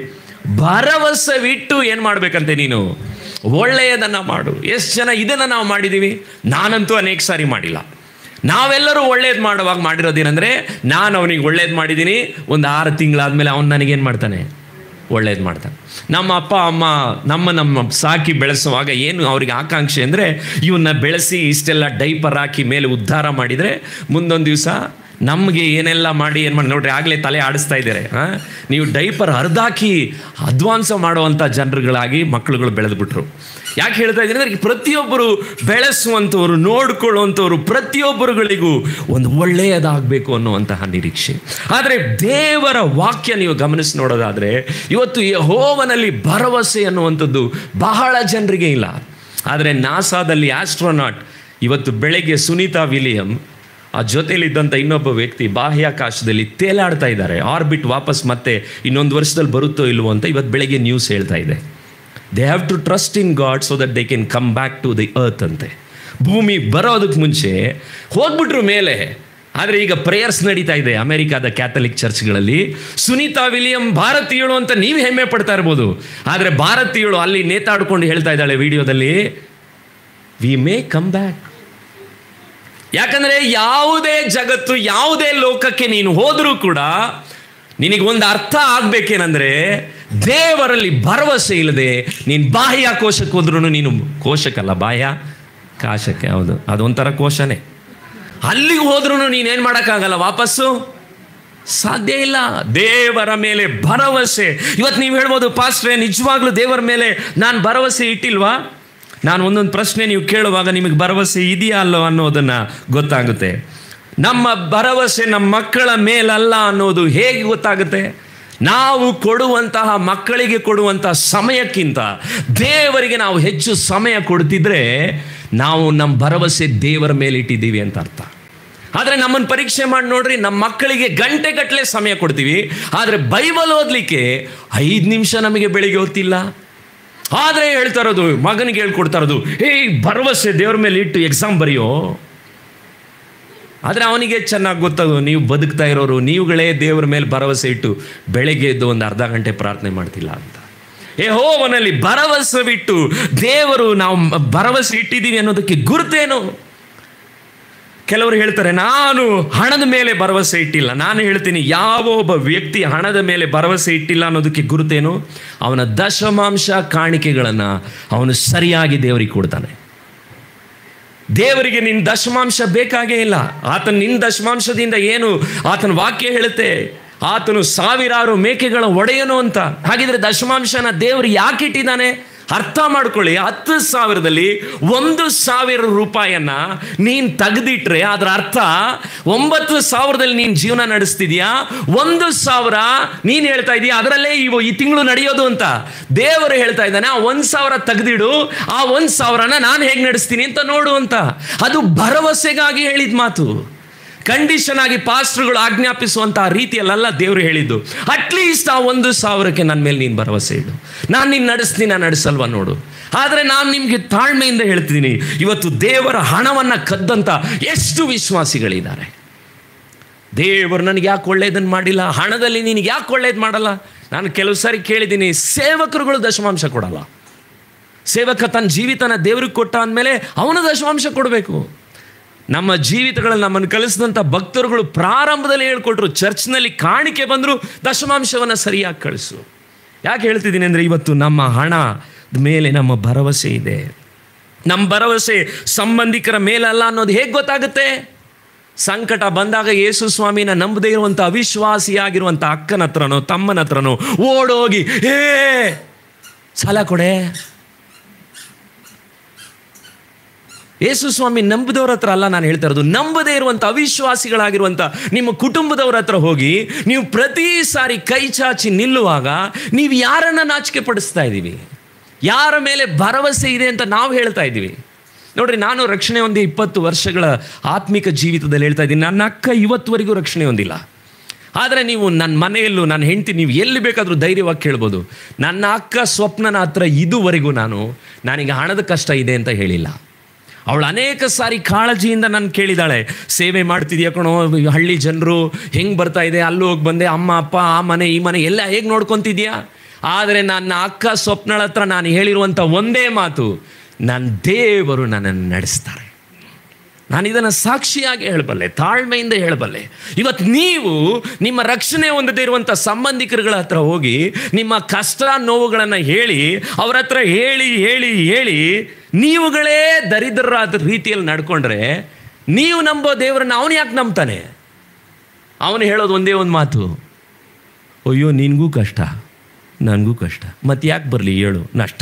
ಭರವಸವಿಟ್ಟು ಏನು ಮಾಡಬೇಕಂತೆ ನೀನು? ಒಳ್ಳೆಯದನ್ನು ಮಾಡು. ಎಷ್ಟು ಜನ ಇದನ್ನು ನಾವು ಮಾಡಿದ್ದೀವಿ? ನಾನಂತೂ ಅನೇಕ ಸಾರಿ ಮಾಡಿಲ್ಲ. ನಾವೆಲ್ಲರೂ ಒಳ್ಳೇದು ಮಾಡುವಾಗ ಮಾಡಿರೋದೇನೆಂದರೆ, ನಾನು ಅವನಿಗೆ ಒಳ್ಳೇದು ಮಾಡಿದ್ದೀನಿ, ಒಂದು ಆರು ತಿಂಗಳಾದಮೇಲೆ ಅವನು ನನಗೇನು ಮಾಡ್ತಾನೆ? ಒಳ್ಳೇದು ಮಾಡ್ತಾನೆ. ನಮ್ಮ ಅಪ್ಪ ಅಮ್ಮ ನಮ್ಮ ನಮ್ಮ ಸಾಕಿ ಬೆಳೆಸುವಾಗ ಏನು ಅವ್ರಿಗೆ ಆಕಾಂಕ್ಷೆ ಅಂದರೆ, ಇವನ್ನ ಬೆಳೆಸಿ ಇಷ್ಟೆಲ್ಲ ಡೈಪರ್ ಹಾಕಿ ಮೇಲೆ ಉದ್ಧಾರ ಮಾಡಿದರೆ ಮುಂದೊಂದು ದಿವಸ ನಮಗೆ ಏನೆಲ್ಲ ಮಾಡಿ ಏನು ಮಾಡಿ ನೋಡ್ರಿ, ಆಗಲೇ ತಲೆ ಆಡಿಸ್ತಾ ಇದ್ದಾರೆ. ಹಾಂ, ನೀವು ಡೈಪರ್ ಹರಿದಾಕಿ ಅಧ್ವಾಂಸ ಮಾಡುವಂಥ ಜನರುಗಳಾಗಿ ಮಕ್ಕಳುಗಳು ಬೆಳೆದ್ಬಿಟ್ರು. ಯಾಕೆ ಹೇಳ್ತಾ ಇದ್ದೀನಿ ಅಂದರೆ, ಪ್ರತಿಯೊಬ್ಬರು ಬೆಳೆಸುವಂಥವ್ರು, ನೋಡ್ಕೊಳ್ಳುವಂಥವ್ರು ಪ್ರತಿಯೊಬ್ಬರುಗಳಿಗೂ ಒಂದು ಒಳ್ಳೆಯದಾಗಬೇಕು ಅನ್ನುವಂತಹ ನಿರೀಕ್ಷೆ. ಆದರೆ ದೇವರ ವಾಕ್ಯ ನೀವು ಗಮನಿಸಿ ನೋಡೋದಾದರೆ, ಇವತ್ತು ಯೆಹೋವನಲ್ಲಿ ಭರವಸೆ ಅನ್ನುವಂಥದ್ದು ಬಹಳ ಜನರಿಗೆ ಇಲ್ಲ. ಆದರೆ ನಾಸಾದಲ್ಲಿ ಆಸ್ಟ್ರೋನಾಟ್ ಇವತ್ತು ಬೆಳಗ್ಗೆ ಸುನೀತಾ ವಿಲಿಯಂ ಆ ಜೊತೆಯಲ್ಲಿದ್ದಂಥ ಇನ್ನೊಬ್ಬ ವ್ಯಕ್ತಿ ಬಾಹ್ಯಾಕಾಶದಲ್ಲಿ ತೇಲಾಡ್ತಾ ಇದ್ದಾರೆ. ಆರ್ಬಿಟ್ ವಾಪಸ್ ಮತ್ತೆ ಇನ್ನೊಂದು ವರ್ಷದಲ್ಲಿ ಬರುತ್ತೋ ಇಲ್ವೋ ಅಂತ ಇವತ್ತು ಬೆಳಗ್ಗೆ ನ್ಯೂಸ್ ಹೇಳ್ತಾ ಇದೆ. They have to trust in God so that they can come back to the earth ಅಂತೆ. ಭೂಮಿ ಬರೋದಕ್ಕೆ ಮುಂಚೆ ಹೋಗ್ಬಿಟ್ರು ಮೇಲೆ. ಆದರೆ ಈಗ ಪ್ರೇಯರ್ಸ್ ನಡೀತಾ ಇದೆ ಅಮೆರಿಕಾದ ಕ್ಯಾಥಲಿಕ್ ಚರ್ಚ್ಗಳಲ್ಲಿ. ಸುನೀತಾ ವಿಲಿಯಂ ಭಾರತೀಯಳು ಅಂತ ನೀವು ಹೆಮ್ಮೆ ಪಡ್ತಾ ಇರ್ಬೋದು, ಆದರೆ ಭಾರತೀಯಳು ಅಲ್ಲಿ ನೇತಾಡ್ಕೊಂಡು ಹೇಳ್ತಾ ಇದ್ದಾಳೆ ವಿಡಿಯೋದಲ್ಲಿ, ವಿ ಮೇ ಕಮ್ ಬ್ಯಾಕ್. ಯಾಕಂದರೆ ಯಾವುದೇ ಜಗತ್ತು, ಯಾವುದೇ ಲೋಕಕ್ಕೆ ನೀನು ಹೋದರೂ ಕೂಡ ನಿನಗೊಂದು ಅರ್ಥ ಆಗಬೇಕೇನೆಂದರೆ, ದೇವರಲ್ಲಿ ಭರವಸೆ ಇಲ್ಲದೆ ನೀನು ಬಾಹ್ಯ ಕೋಶಕ್ಕೆ ಹೋದ್ರೂ, ನೀನು ಕೋಶಕ್ಕಲ್ಲ ಬಾಹ್ಯ ಕಾಶಕ್ಕೆ, ಹೌದು ಅದೊಂಥರ ಕೋಶನೇ, ಅಲ್ಲಿಗೆ ಹೋದ್ರೂ ನೀನೇನು ಮಾಡೋಕ್ಕಾಗಲ್ಲ, ವಾಪಸ್ಸು ಸಾಧ್ಯ ಇಲ್ಲ. ದೇವರ ಮೇಲೆ ಭರವಸೆ. ಇವತ್ತು ನೀವು ಹೇಳ್ಬೋದು, ಪಾಸ್ಟ್ರೇ ನಿಜವಾಗ್ಲೂ ದೇವರ ಮೇಲೆ ನಾನು ಭರವಸೆ ಇಟ್ಟಿಲ್ವಾ? ನಾನು ಒಂದೊಂದು ಪ್ರಶ್ನೆ ನೀವು ಕೇಳುವಾಗ ನಿಮಗೆ ಭರವಸೆ ಇದೆಯಾ ಅಲ್ಲೋ ಅನ್ನೋದನ್ನು ಗೊತ್ತಾಗುತ್ತೆ. ನಮ್ಮ ಭರವಸೆ ನಮ್ಮ ಮಕ್ಕಳ ಮೇಲಲ್ಲ ಅನ್ನೋದು ಹೇಗೆ ಗೊತ್ತಾಗುತ್ತೆ? ನಾವು ಕೊಡುವಂತಹ ಮಕ್ಕಳಿಗೆ ಕೊಡುವಂತಹ ಸಮಯಕ್ಕಿಂತ ದೇವರಿಗೆ ನಾವು ಹೆಚ್ಚು ಸಮಯ ಕೊಡ್ತಿದ್ರೆ ನಾವು ನಮ್ಮ ಭರವಸೆ ದೇವರ ಮೇಲೆ ಇಟ್ಟಿದ್ದೀವಿ ಅಂತ ಅರ್ಥ. ಆದರೆ ನಮ್ಮನ್ನು ಪರೀಕ್ಷೆ ಮಾಡಿ ನೋಡ್ರಿ, ನಮ್ಮ ಮಕ್ಕಳಿಗೆ ಗಂಟೆಗಟ್ಟಲೆ ಸಮಯ ಕೊಡ್ತೀವಿ, ಆದರೆ ಬೈಬಲ್ ಓದಲಿಕ್ಕೆ ಐದು ನಿಮಿಷ ನಮಗೆ ಬೆಳಿಗ್ಗೆ ಹೊತ್ತಿಲ್ಲ. ಆದರೆ ಹೇಳ್ತಾ ಇರೋದು, ಮಗನಿಗೆ ಹೇಳ್ಕೊಡ್ತಾ ಇರೋದು, ಏ ಭರವಸೆ ದೇವ್ರ ಮೇಲೆ ಇಟ್ಟು ಎಕ್ಸಾಮ್ ಬರೆಯೋ. ಆದರೆ ಅವನಿಗೆ ಚೆನ್ನಾಗಿ ಗೊತ್ತದು, ನೀವು ಬದುಕ್ತಾ ಇರೋರು ನೀವುಗಳೇ ದೇವರ ಮೇಲೆ ಭರವಸೆ ಇಟ್ಟು ಬೆಳಗ್ಗೆ ಎದ್ದು ಒಂದು ಅರ್ಧ ಗಂಟೆ ಪ್ರಾರ್ಥನೆ ಮಾಡ್ತಿಲ್ಲ ಅಂತ. ಯೆಹೋವನಲ್ಲಿ ಭರವಸೆ ಬಿಟ್ಟು ದೇವರು ನಾವು ಭರವಸೆ ಇಟ್ಟಿದ್ದೀವಿ ಅನ್ನೋದಕ್ಕೆ ಗುರುತೇನು? ಕೆಲವರು ಹೇಳ್ತಾರೆ, ನಾನು ಹಣದ ಮೇಲೆ ಭರವಸೆ ಇಟ್ಟಿಲ್ಲ. ನಾನು ಹೇಳ್ತೀನಿ, ಯಾವ ಒಬ್ಬ ವ್ಯಕ್ತಿ ಹಣದ ಮೇಲೆ ಭರವಸೆ ಇಟ್ಟಿಲ್ಲ ಅನ್ನೋದಕ್ಕೆ ಗುರುತೇನು? ಅವನ ದಶಮಾಂಶ ಕಾಣಿಕೆಗಳನ್ನು ಅವನು ಸರಿಯಾಗಿ ದೇವರಿಗೆ ಕೊಡ್ತಾನೆ. ದೇವರಿಗೆ ನಿನ್ನ ದಶಮಾಂಶ ಬೇಕಾಗೇ ಇಲ್ಲ. ಆತನ ನಿನ್ನ ದಶಮಾಂಶದಿಂದ ಏನು ಆತನ ವಾಕ್ಯ ಹೇಳುತ್ತೆ, ಆತನು ಸಾವಿರಾರು ಮೇಕೆಗಳ ಒಡೆಯನು ಅಂತ. ಹಾಗಿದ್ರೆ ದಶಮಾಂಶನ ದೇವರು ಯಾಕೆ ಇಟ್ಟಿದ್ದಾನೆ? ಅರ್ಥ ಮಾಡ್ಕೊಳ್ಳಿ. ಹತ್ತು ಸಾವಿರದಲ್ಲಿ ಒಂದು ಸಾವಿರ ರೂಪಾಯಿಯನ್ನ ನೀನು ತೆಗೆದಿಟ್ರೆ ಅದರ ಅರ್ಥ ಒಂಬತ್ತು ಸಾವಿರದಲ್ಲಿ ನೀನು ಜೀವನ ನಡೆಸ್ತಿದ್ಯಾ, ಒಂದು ಸಾವಿರ ನೀನು ಹೇಳ್ತಾ ಇದೀಯಾ ಅದರಲ್ಲೇ ಇವು ಈ ತಿಂಗಳು ನಡೆಯೋದು ಅಂತ. ದೇವರು ಹೇಳ್ತಾ ಇದ್ದಾನೆ, ಆ ಒಂದು ಸಾವಿರ ತೆಗೆದಿಡು, ಆ ಒಂದು ಸಾವಿರನ ನಾನು ಹೇಗೆ ನಡೆಸ್ತೀನಿ ಅಂತ ನೋಡು ಅಂತ. ಅದು ಭರವಸೆಗಾಗಿ ಹೇಳಿದ ಮಾತು. ಕಂಡೀಷನ್ ಆಗಿ ಪಾಸ್ಟರ್ಗಳು ಆಜ್ಞಾಪಿಸುವಂತಹ ರೀತಿಯಲ್ಲ ದೇವರು ಹೇಳಿದ್ದು. ಅಟ್ಲೀಸ್ಟ್ ಆ ಒಂದು ಸಾವಿರಕ್ಕೆ ನನ್ನ ಮೇಲೆ ನೀನು ಭರವಸೆ ಇಡು, ನಾನು ನಿನ್ನ ನಡೆಸ್ತೀನಿ, ನಾನು ನಡೆಸಲ್ವ ನೋಡು. ಆದರೆ ನಾನು ನಿಮಗೆ ತಾಳ್ಮೆಯಿಂದ ಹೇಳ್ತಿದ್ದೀನಿ, ಇವತ್ತು ದೇವರ ಹಣವನ್ನು ಕದ್ದಂಥ ಎಷ್ಟು ವಿಶ್ವಾಸಿಗಳಿದ್ದಾರೆ. ದೇವರು ನನಗೆ ಯಾಕೆ ಒಳ್ಳೇದನ್ನು ಮಾಡಿಲ್ಲ, ಹಣದಲ್ಲಿ ನಿನಗೆ ಯಾಕೆ ಒಳ್ಳೇದು ಮಾಡಲ್ಲ? ನಾನು ಕೆಲವು ಸಾರಿ ಕೇಳಿದ್ದೀನಿ, ಸೇವಕರುಗಳು ದಶಮಾಂಶ ಕೊಡಲ್ಲ. ಸೇವಕ ತನ್ನ ಜೀವಿತನ ದೇವ್ರಿಗೆ ಕೊಟ್ಟ ಅಂದಮೇಲೆ ಅವನು ದಶಮಾಂಶ ಕೊಡಬೇಕು. ನಮ್ಮ ಜೀವಿತಗಳಲ್ಲಿ ನಮ್ಮನ್ನು ಕಲಿಸಿದಂಥ ಭಕ್ತರುಗಳು ಪ್ರಾರಂಭದಲ್ಲಿ ಹೇಳ್ಕೊಟ್ರು, ಚರ್ಚ್ನಲ್ಲಿ ಕಾಣಿಕೆ ಬಂದರೂ ದಶಮಾಂಶವನ್ನು ಸರಿಯಾಗಿ ಕಳಿಸು. ಯಾಕೆ ಹೇಳ್ತಿದ್ದೀನಿ ಅಂದರೆ, ಇವತ್ತು ನಮ್ಮ ಹಣದ ಮೇಲೆ ನಮ್ಮ ಭರವಸೆ ಇದೆ. ನಮ್ಮ ಭರವಸೆ ಸಂಬಂಧಿಕರ ಮೇಲಲ್ಲ ಅನ್ನೋದು ಹೇಗೆ ಗೊತ್ತಾಗುತ್ತೆ? ಸಂಕಟ ಬಂದಾಗ ಯೇಸು ಸ್ವಾಮಿನ ನಂಬದೇ ಇರುವಂಥ ಅವಿಶ್ವಾಸಿಯಾಗಿರುವಂಥ ಅಕ್ಕನ ಹತ್ರನೋ ತಮ್ಮನ ಹತ್ರನೋ ಓಡೋಗಿ ಏ ಸಾಲ ಕೊಡೆ. ಯೇಸು ಸ್ವಾಮಿ ನಂಬಿದವ್ರ ಹತ್ರ ಅಲ್ಲ ನಾನು ಹೇಳ್ತಾ ಇರೋದು, ನಂಬದೇ ಇರುವಂಥ ಅವಿಶ್ವಾಸಿಗಳಾಗಿರುವಂಥ ನಿಮ್ಮ ಕುಟುಂಬದವ್ರ ಹತ್ರ ಹೋಗಿ ನೀವು ಪ್ರತಿ ಸಾರಿ ಕೈ ಚಾಚಿ ನಿಲ್ಲುವಾಗ ನೀವು ಯಾರನ್ನ ನಾಚಿಕೆ ಪಡಿಸ್ತಾ ಇದ್ದೀವಿ? ಯಾರ ಮೇಲೆ ಭರವಸೆ ಇದೆ ಅಂತ ನಾವು ಹೇಳ್ತಾ ಇದ್ದೀವಿ. ನೋಡ್ರಿ, ನಾನು ರಕ್ಷಣೆ ಹೊಂದಿ ಇಪ್ಪತ್ತು ವರ್ಷಗಳ ಆತ್ಮಿಕ ಜೀವಿತದಲ್ಲಿ ಹೇಳ್ತಾ ಇದ್ದೀನಿ, ನನ್ನ ಅಕ್ಕ ಇವತ್ತುವರೆಗೂ ರಕ್ಷಣೆ ಹೊಂದಿಲ್ಲ. ಆದರೆ ನೀವು ನನ್ನ ಮನೆಯಲ್ಲೂ ನನ್ನ ಹೆಂಡತಿ ನೀವು ಎಲ್ಲಿ ಬೇಕಾದರೂ ಧೈರ್ಯವಾಗಿ ಕೇಳ್ಬೋದು, ನನ್ನ ಅಕ್ಕ ಸ್ವಪ್ನನ ಹತ್ರ ಇದುವರೆಗೂ ನಾನು ನನಗೆ ಹಣದ ಕಷ್ಟ ಇದೆ ಅಂತ ಹೇಳಿಲ್ಲ. ಅವಳು ಅನೇಕ ಸಾರಿ ಕಾಳಜಿಯಿಂದ ನಾನು ಕೇಳಿದಾಳೆ, ಸೇವೆ ಮಾಡ್ತಿದ್ಯಾ ಕಣೋ, ಹಳ್ಳಿ ಜನರು ಹೆಂಗೆ ಬರ್ತಾ ಇದೆ, ಅಲ್ಲೂ ಹೋಗಿ ಬಂದೆ, ಅಮ್ಮ ಅಪ್ಪ ಆ ಮನೆ ಈ ಮನೆ ಎಲ್ಲ ಹೇಗೆ ನೋಡ್ಕೊತಿದ್ಯಾ. ಆದರೆ ನನ್ನ ಅಕ್ಕ ಸ್ವಪ್ನಳ ಹತ್ರ ನಾನು ಹೇಳಿರುವಂಥ ಒಂದೇ ಮಾತು, ನನ್ನ ದೇವರು ನನ್ನನ್ನು ನಡೆಸ್ತಾರೆ. ನಾನು ಇದನ್ನು ಸಾಕ್ಷಿಯಾಗಿ ಹೇಳಬಲ್ಲೆ, ತಾಳ್ಮೆಯಿಂದ ಹೇಳಬಲ್ಲೆ. ಇವತ್ತು ನೀವು ನಿಮ್ಮ ರಕ್ಷಣೆ ಹೊಂದದೇ ಇರುವಂಥ ಸಂಬಂಧಿಕರುಗಳ ಹತ್ರ ಹೋಗಿ ನಿಮ್ಮ ಕಷ್ಟ ನೋವುಗಳನ್ನು ಹೇಳಿ ಅವ್ರ ಹತ್ರ ಹೇಳಿ ಹೇಳಿ ಹೇಳಿ ನೀವುಗಳೇ ದರಿದ್ರರಾದ ರೀತಿಯಲ್ಲಿ ನಡ್ಕೊಂಡ್ರೆ ನೀವು ನಂಬೋ ದೇವರನ್ನ ಅವನು ಯಾಕೆ ನಂಬ್ತಾನೆ? ಅವನು ಹೇಳೋದು ಒಂದೇ ಒಂದು ಮಾತು, ಅಯ್ಯೋ ನಿನಗೂ ಕಷ್ಟ ನನಗೂ ಕಷ್ಟ, ಮತ್ತೆ ಯಾಕೆ ಬರಲಿ ಹೇಳು, ನಷ್ಟ.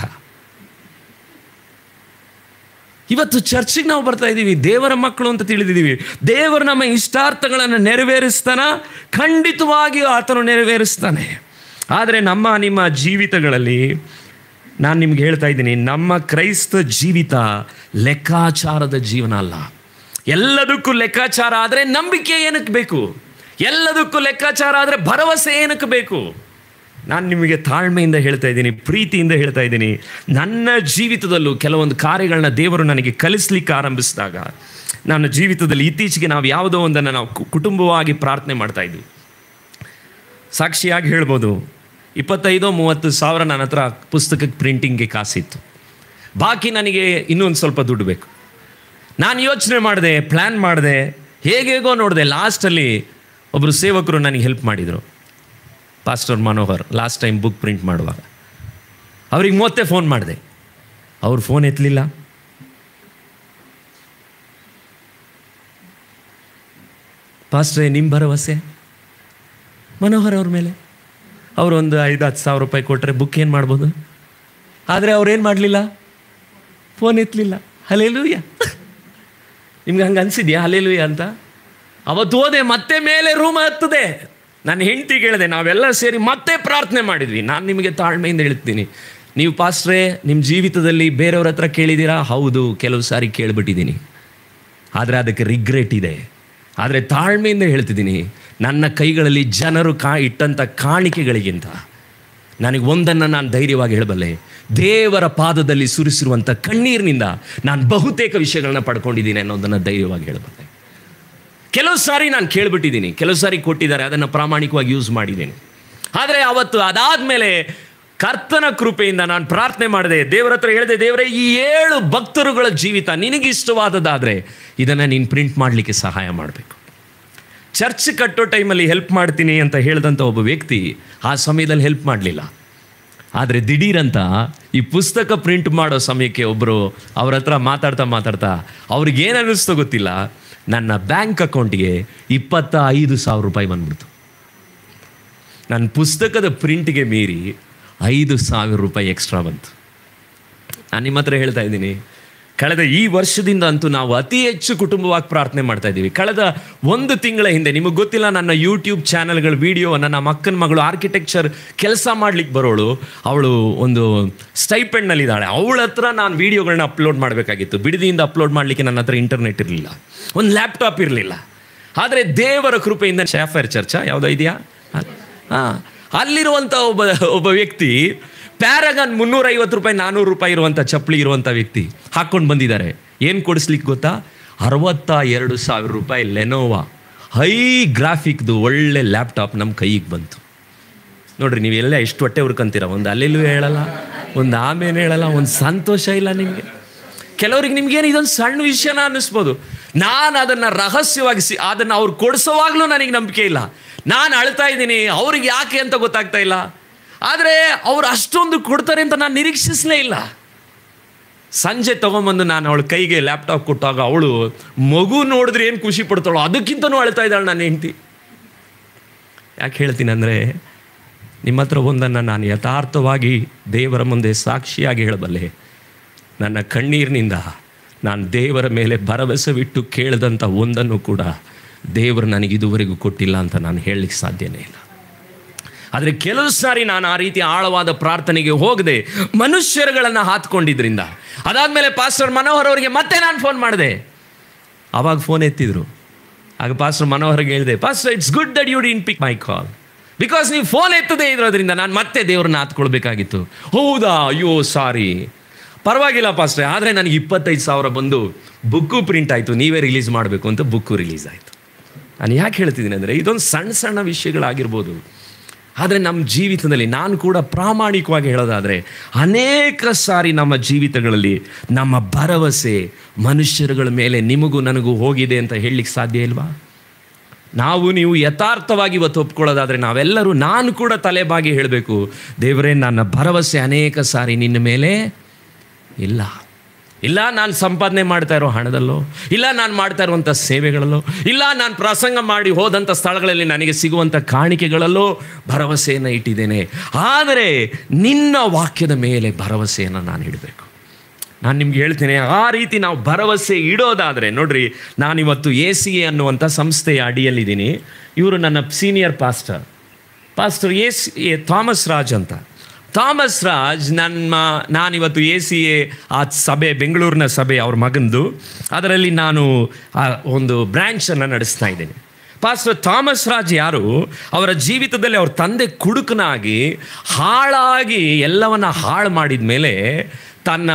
ಇವತ್ತು ಚರ್ಚಿಗೆ ನಾವು ಬರ್ತಾ ಇದ್ದೀವಿ, ದೇವರ ಮಕ್ಕಳು ಅಂತ ತಿಳಿದಿದ್ದೀವಿ. ದೇವರು ನಮ್ಮ ಇಷ್ಟಾರ್ಥಗಳನ್ನು ನೆರವೇರಿಸ್ತಾನ, ಖಂಡಿತವಾಗಿಯೂ ಆತನು ನೆರವೇರಿಸ್ತಾನೆ. ಆದರೆ ನಮ್ಮ ನಿಮ್ಮ ಜೀವಿತಗಳಲ್ಲಿ ನಾನು ನಿಮ್ಗೆ ಹೇಳ್ತಾ ಇದ್ದೀನಿ, ನಮ್ಮ ಕ್ರೈಸ್ತ ಜೀವಿತ ಲೆಕ್ಕಾಚಾರದ ಜೀವನ ಅಲ್ಲ. ಎಲ್ಲದಕ್ಕೂ ಲೆಕ್ಕಾಚಾರ ಆದರೆ ನಂಬಿಕೆ ಏನಕ್ಕೆ ಬೇಕು? ಎಲ್ಲದಕ್ಕೂ ಲೆಕ್ಕಾಚಾರ ಆದರೆ ಭರವಸೆ ಏನಕ್ಕೆ ಬೇಕು? ನಾನು ನಿಮಗೆ ತಾಳ್ಮೆಯಿಂದ ಹೇಳ್ತಾ ಇದ್ದೀನಿ, ಪ್ರೀತಿಯಿಂದ ಹೇಳ್ತಾ ಇದ್ದೀನಿ. ನನ್ನ ಜೀವಿತದಲ್ಲೂ ಕೆಲವೊಂದು ಕಾರ್ಯಗಳನ್ನ ದೇವರು ನನಗೆ ಕಲಿಸ್ಲಿಕ್ಕೆ ಆರಂಭಿಸಿದಾಗ, ನನ್ನ ಜೀವಿತದಲ್ಲಿ ಇತ್ತೀಚೆಗೆ ನಾವು ಯಾವುದೋ ಒಂದನ್ನು ನಾವು ಕುಟುಂಬವಾಗಿ ಪ್ರಾರ್ಥನೆ ಮಾಡ್ತಾ ಇದ್ವಿ. ಸಾಕ್ಷಿಯಾಗಿ ಹೇಳ್ಬೋದು, ಇಪ್ಪತ್ತೈದು ಮೂವತ್ತು ಸಾವಿರ ನನ್ನ ಹತ್ರ ಪುಸ್ತಕಕ್ಕೆ ಪ್ರಿಂಟಿಂಗ್ಗೆ ಕಾಸಿತ್ತು. ಬಾಕಿ ನನಗೆ ಇನ್ನೊಂದು ಸ್ವಲ್ಪ ದುಡ್ಡು ಬೇಕು. ನಾನು ಯೋಚನೆ ಮಾಡಿದೆ, ಪ್ಲ್ಯಾನ್ ಮಾಡಿದೆ, ಹೇಗೇಗೋ ನೋಡಿದೆ. ಲಾಸ್ಟಲ್ಲಿ ಒಬ್ಬರು ಸೇವಕರು ನನಗೆ ಹೆಲ್ಪ್ ಮಾಡಿದರು, pastor Manohar. Last time book print ಮಾಡುವಾಗ ಅವ್ರಿಗೆ ಮತ್ತೆ ಫೋನ್ ಮಾಡಿದೆ, ಅವ್ರು ಫೋನ್ ಎತ್ತಲಿಲ್ಲ. ಪಾಸ್ಟ್ರೇ ನಿಮ್ಮ ಭರವಸೆ ಮನೋಹರ್ ಅವ್ರ ಮೇಲೆ, ಅವರು ಒಂದು ಐದು ಹತ್ತು ಸಾವಿರ ರೂಪಾಯಿ ಕೊಟ್ಟರೆ ಬುಕ್ ಏನು ಮಾಡ್ಬೋದು. ಆದರೆ ಅವ್ರೇನು ಮಾಡಲಿಲ್ಲ, ಫೋನ್ ಎತ್ತಲಿಲ್ಲ. ಹಲ್ಲೆಲೂಯಾ. ನಿಮ್ಗೆ ಹಂಗೆ ಅನಿಸಿದ್ಯಾ ಹಲ್ಲೆಲೂಯಾ ಅಂತ? ಅವತ್ತು ಹೋದೆ, ಮತ್ತೆ ಮೇಲೆ ರೂಮ್ ಹತ್ತದೆ. ನಾನು ಹೆಂಡ್ತಿ ಕೇಳಿದೆ, ನಾವೆಲ್ಲ ಸೇರಿ ಮತ್ತೆ ಪ್ರಾರ್ಥನೆ ಮಾಡಿದ್ವಿ. ನಾನು ನಿಮಗೆ ತಾಳ್ಮೆಯಿಂದ ಹೇಳ್ತೀನಿ, ನೀವು ಪಾಸ್ಟ್ರೇ ನಿಮ್ಮ ಜೀವಿತದಲ್ಲಿ ಬೇರೆಯವ್ರ ಹತ್ರ ಕೇಳಿದ್ದೀರಾ? ಹೌದು, ಕೆಲವು ಸಾರಿ ಕೇಳಿಬಿಟ್ಟಿದ್ದೀನಿ, ಆದರೆ ಅದಕ್ಕೆ ರಿಗ್ರೆಟ್ ಇದೆ. ಆದರೆ ತಾಳ್ಮೆಯಿಂದ ಹೇಳ್ತಿದ್ದೀನಿ, ನನ್ನ ಕೈಗಳಲ್ಲಿ ಜನರು ಕಾ ಇಟ್ಟಂಥ ಕಾಣಿಕೆಗಳಿಗಿಂತ ನನಗೆ ಒಂದನ್ನು ನಾನು ಧೈರ್ಯವಾಗಿ ಹೇಳಬಲ್ಲೆ, ದೇವರ ಪಾದದಲ್ಲಿ ಸುರಿಸಿರುವಂಥ ಕಣ್ಣೀರಿನಿಂದ ನಾನು ಬಹುತೇಕ ವಿಷಯಗಳನ್ನ ಪಡ್ಕೊಂಡಿದ್ದೀನಿ ಅನ್ನೋದನ್ನು ಧೈರ್ಯವಾಗಿ ಹೇಳಬಲ್ಲೆ. ಕೆಲವು ಸಾರಿ ನಾನು ಕೇಳಿಬಿಟ್ಟಿದ್ದೀನಿ, ಕೆಲವು ಸಾರಿ ಕೊಟ್ಟಿದ್ದಾರೆ, ಅದನ್ನು ಪ್ರಾಮಾಣಿಕವಾಗಿ ಯೂಸ್ ಮಾಡಿದ್ದೀನಿ. ಆದರೆ ಅವತ್ತು ಅದಾದಮೇಲೆ ಕರ್ತನ ಕೃಪೆಯಿಂದ ನಾನು ಪ್ರಾರ್ಥನೆ ಮಾಡಿದೆ, ದೇವರ ಹತ್ರ ಹೇಳಿದೆ, ದೇವರೇ ಈ ಏಳು ಭಕ್ತರುಗಳ ಜೀವಿತ ನಿನಗೆ ಇಷ್ಟವಾದದ್ದಾದರೆ ಇದನ್ನು ನೀನು ಪ್ರಿಂಟ್ ಮಾಡಲಿಕ್ಕೆ ಸಹಾಯ ಮಾಡಬೇಕು. ಚರ್ಚ್ ಕಟ್ಟೋ ಟೈಮಲ್ಲಿ ಹೆಲ್ಪ್ ಮಾಡ್ತೀನಿ ಅಂತ ಹೇಳಿದಂಥ ಒಬ್ಬ ವ್ಯಕ್ತಿ ಆ ಸಮಯದಲ್ಲಿ ಹೆಲ್ಪ್ ಮಾಡಲಿಲ್ಲ. ಆದರೆ ದಿಢೀರಂತ ಈ ಪುಸ್ತಕ ಪ್ರಿಂಟ್ ಮಾಡೋ ಸಮಯಕ್ಕೆ ಒಬ್ಬರು ಅವ್ರ ಹತ್ರ ಮಾತಾಡ್ತಾ ಮಾತಾಡ್ತಾ ಅವ್ರಿಗೇನು ಅನ್ನಿಸ್ತೋ ಗೊತ್ತಿಲ್ಲ, ನನ್ನ ಬ್ಯಾಂಕ್ ಅಕೌಂಟಿಗೆ ಇಪ್ಪತ್ತ ಐದು ಸಾವಿರ ರೂಪಾಯಿ ಬಂದ್ಬಿಡ್ತು. ನನ್ನ ಪುಸ್ತಕದ ಪ್ರಿಂಟ್ಗೆ ಮೀರಿ ಐದು ಸಾವಿರ ರೂಪಾಯಿ ಎಕ್ಸ್ಟ್ರಾ ಬಂತು. ನಾನು ನಿಮ್ಮ ಹತ್ರ ಹೇಳ್ತಾ ಇದ್ದೀನಿ, ಕಳೆದ ಈ ವರ್ಷದಿಂದ ಅಂತೂ ನಾವು ಅತಿ ಹೆಚ್ಚು ಕುಟುಂಬವಾಗಿ ಪ್ರಾರ್ಥನೆ ಮಾಡ್ತಾ ಇದ್ದೀವಿ. ಕಳೆದ ಒಂದು ತಿಂಗಳ ಹಿಂದೆ, ನಿಮಗೆ ಗೊತ್ತಿಲ್ಲ, ನನ್ನ ಯೂಟ್ಯೂಬ್ ಚಾನಲ್ಗಳ ವಿಡಿಯೋ, ನನ್ನ ಮಕ್ಕನ ಮಗಳು ಆರ್ಕಿಟೆಕ್ಚರ್ ಕೆಲಸ ಮಾಡ್ಲಿಕ್ಕೆ ಬರೋಳು, ಅವಳು ಒಂದು ಸ್ಟೈಪೆಂಡ್ನಲ್ಲಿದ್ದಾಳೆ. ಅವಳ ಹತ್ರ ನಾನು ವೀಡಿಯೋಗಳನ್ನ ಅಪ್ಲೋಡ್ ಮಾಡಬೇಕಾಗಿತ್ತು. ಬಿಡದಿಯಿಂದ ಅಪ್ಲೋಡ್ ಮಾಡಲಿಕ್ಕೆ ನನ್ನ ಹತ್ರ ಇಂಟರ್ನೆಟ್ ಇರಲಿಲ್ಲ, ಒಂದು ಲ್ಯಾಪ್ಟಾಪ್ ಇರಲಿಲ್ಲ. ಆದರೆ ದೇವರ ಕೃಪೆಯಿಂದ ಶಾಫರ್ ಚರ್ಚಾ ಯಾವುದೋ ಇದೆಯಾ, ಹಾಂ, ಅಲ್ಲಿರುವಂಥ ಒಬ್ಬ ಒಬ್ಬ ವ್ಯಕ್ತಿ ಪ್ಯಾರಗನ್ ಮುನ್ನೂರೈವತ್ತು ರೂಪಾಯಿ ನಾನ್ನೂರು ರೂಪಾಯಿ ಇರುವಂಥ ಚಪ್ಪಲಿ ಇರುವಂಥ ವ್ಯಕ್ತಿ ಹಾಕ್ಕೊಂಡು ಬಂದಿದ್ದಾರೆ. ಏನು ಕೊಡಿಸ್ಲಿಕ್ಕೆ ಗೊತ್ತಾ? ಅರವತ್ತ ಎರಡು ಸಾವಿರ ರೂಪಾಯಿ ಲೆನೋವಾ ಹೈ ಗ್ರಾಫಿಕ್ದು ಒಳ್ಳೆ ಲ್ಯಾಪ್ಟಾಪ್ ನಮ್ಮ ಕೈಗೆ ಬಂತು. ನೋಡ್ರಿ, ನೀವೆಲ್ಲ ಎಷ್ಟು ಹೊಟ್ಟೆ ಹುರ್ಕೊಂತೀರ, ಒಂದು ಅಲ್ಲೆಲ್ಲೂ ಹೇಳಲ್ಲ, ಒಂದು ಆಮೇಲೆ ಹೇಳಲ್ಲ, ಒಂದು ಸಂತೋಷ ಇಲ್ಲ ನಿಮಗೆ. ಕೆಲವ್ರಿಗೆ ನಿಮ್ಗೇನು ಇದೊಂದು ಸಣ್ಣ ವಿಷಯನ ಅನ್ನಿಸ್ಬೋದು. ನಾನು ಅದನ್ನು ರಹಸ್ಯವಾಗಿಸಿ ಅದನ್ನು ಅವ್ರು ಕೊಡಿಸೋವಾಗಲೂ ನನಗೆ ನಂಬಿಕೆ ಇಲ್ಲ. ನಾನು ಅಳ್ತಾ ಇದ್ದೀನಿ, ಅವ್ರಿಗೆ ಯಾಕೆ ಅಂತ ಗೊತ್ತಾಗ್ತಾ ಇಲ್ಲ. ಆದರೆ ಅವ್ರು ಅಷ್ಟೊಂದು ಕೊಡ್ತಾರೆ ಅಂತ ನಾನು ನಿರೀಕ್ಷಿಸಲೇ ಇಲ್ಲ. ಸಂಜೆ ತೊಗೊಂಬಂದು ನಾನು ಅವಳ ಕೈಗೆ ಲ್ಯಾಪ್ಟಾಪ್ ಕೊಟ್ಟಾಗ ಅವಳು ಮಗು ನೋಡಿದ್ರೆ ಏನು ಖುಷಿ ಪಡ್ತಾಳೋ ಅದಕ್ಕಿಂತನೂ ಅಳ್ತಾ ಇದ್ದಾಳೆ ನನ್ನ ಹೆಂಡತಿ. ಯಾಕೆ ಹೇಳ್ತೀನಿ ಅಂದರೆ, ನಿಮ್ಮ ಹತ್ರ ಒಂದನ್ನು ನಾನು ಯಥಾರ್ಥವಾಗಿ ದೇವರ ಮುಂದೆ ಸಾಕ್ಷಿಯಾಗಿ ಹೇಳಬಲ್ಲೆ, ನನ್ನ ಕಣ್ಣೀರಿನಿಂದ ನಾನು ದೇವರ ಮೇಲೆ ಭರವಸೆವಿಟ್ಟು ಕೇಳಿದಂಥ ಒಂದನ್ನು ಕೂಡ ದೇವರು ನನಗೆ ಇದುವರೆಗೂ ಕೊಟ್ಟಿಲ್ಲ ಅಂತ ನಾನು ಹೇಳಲಿಕ್ಕೆ ಸಾಧ್ಯನೇ ಇಲ್ಲ. ಆದರೆ ಕೆಲವು ಸಾರಿ ನಾನು ಆ ರೀತಿ ಆಳವಾದ ಪ್ರಾರ್ಥನೆಗೆ ಹೋಗದೆ ಮನುಷ್ಯರುಗಳನ್ನು ಹಾತ್ಕೊಂಡಿದ್ರಿಂದ ಅದಾದಮೇಲೆ ಪಾಸ್ಟರ್ ಮನೋಹರ್ ಅವರಿಗೆ ಮತ್ತೆ ನಾನು ಫೋನ್ ಮಾಡಿದೆ. ಆವಾಗ ಫೋನ್ ಎತ್ತಿದ್ರು. ಆಗ ಪಾಸ್ಟರ್ ಮನೋಹರ್ಗೆ ಹೇಳಿದೆ, pastor it's good that you didn't pick my call, because ನೀವು ಫೋನ್ ಎತ್ತದೇ ಇರೋದ್ರಿಂದ ನಾನು ಮತ್ತೆ ದೇವ್ರನ್ನ ಹಾತ್ಕೊಳ್ಬೇಕಾಗಿತ್ತು. ಹೌದಾ, ಅಯ್ಯೋ ಸಾರಿ, ಪರವಾಗಿಲ್ಲ ಪಾಸ್ಟ್ರೆ, ಆದರೆ ನನಗೆ ಇಪ್ಪತ್ತೈದು ಸಾವಿರ ಬಂದು ಬುಕ್ಕು ಪ್ರಿಂಟ್ ಆಯಿತು, ನೀವೇ ರಿಲೀಸ್ ಮಾಡಬೇಕು ಅಂತ ಬುಕ್ಕು ರಿಲೀಸ್ ಆಯಿತು. ನಾನು ಯಾಕೆ ಹೇಳ್ತಿದ್ದೀನಿ ಅಂದರೆ ಇದೊಂದು ಸಣ್ಣ ಸಣ್ಣ ವಿಷಯಗಳಾಗಿರ್ಬೋದು, ಆದರೆ ನಮ್ಮ ಜೀವಿತದಲ್ಲಿ ನಾನು ಕೂಡ ಪ್ರಾಮಾಣಿಕವಾಗಿ ಹೇಳೋದಾದರೆ ಅನೇಕ ಸಾರಿ ನಮ್ಮ ಜೀವಿತಗಳಲ್ಲಿ ನಮ್ಮ ಭರವಸೆ ಮನುಷ್ಯರುಗಳ ಮೇಲೆ ನಿಮಗೂ ನನಗೂ ಹೋಗಿದೆ ಅಂತ ಹೇಳಲಿಕ್ಕೆ ಸಾಧ್ಯ ಇಲ್ವಾ? ನಾವು ನೀವು ಯಥಾರ್ಥವಾಗಿ ಇವತ್ತು ಒಪ್ಕೊಳ್ಳೋದಾದರೆ ನಾವೆಲ್ಲರೂ ನಾನು ಕೂಡ ತಲೆಬಾಗಿ ಹೇಳಬೇಕು, ದೇವರೇ ನನ್ನ ಭರವಸೆ ಅನೇಕ ಸಾರಿ ನಿನ್ನ ಮೇಲೆ ಇಲ್ಲ. ಇಲ್ಲ ನಾನು ಸಂಪಾದನೆ ಮಾಡ್ತಾ ಇರೋ ಹಣದಲ್ಲೋ, ಇಲ್ಲ ನಾನು ಮಾಡ್ತಾ ಇರುವಂಥ ಸೇವೆಗಳಲ್ಲೋ, ಇಲ್ಲ ನಾನು ಪ್ರಸಂಗ ಮಾಡಿ ಹೋದಂಥ ಸ್ಥಳಗಳಲ್ಲಿ ನನಗೆ ಸಿಗುವಂಥ ಕಾಣಿಕೆಗಳಲ್ಲೋ ಭರವಸೆಯನ್ನು ಇಟ್ಟಿದ್ದೇನೆ. ಆದರೆ ನಿನ್ನ ವಾಕ್ಯದ ಮೇಲೆ ಭರವಸೆಯನ್ನು ನಾನು ಇಡಬೇಕು. ನಾನು ನಿಮ್ಗೆ ಹೇಳ್ತೇನೆ, ಆ ರೀತಿ ನಾವು ಭರವಸೆ ಇಡೋದಾದರೆ ನೋಡ್ರಿ, ನಾನಿವತ್ತು ಎ ಸಿ ಎ ಅನ್ನುವಂಥ ಸಂಸ್ಥೆಯ ಅಡಿಯಲ್ಲಿದ್ದೀನಿ. ಇವರು ನನ್ನ senior pastor pastor A C A Thomas Raj ಅಂತ. ಥಾಮಸ್ ರಾಜ್ ನನ್ನ ನಾನಿವತ್ತು ಎ ಸಿ ಎ ಆ ಸಭೆ, ಬೆಂಗಳೂರಿನ ಸಭೆ ಅವ್ರ ಮಗಂದು, ಅದರಲ್ಲಿ ನಾನು ಒಂದು ಬ್ರ್ಯಾಂಚನ್ನು ನಡೆಸ್ತಾ ಇದ್ದೇನೆ. ಪಾಸ್ಟರ್ ಥಾಮಸ್ ರಾಜ್ ಯಾರು? ಅವರ ಜೀವಿತದಲ್ಲಿ ಅವ್ರ ತಂದೆ ಕುಡುಕನಾಗಿ ಹಾಳಾಗಿ ಎಲ್ಲವನ್ನ ಹಾಳು ಮಾಡಿದ ಮೇಲೆ ತನ್ನ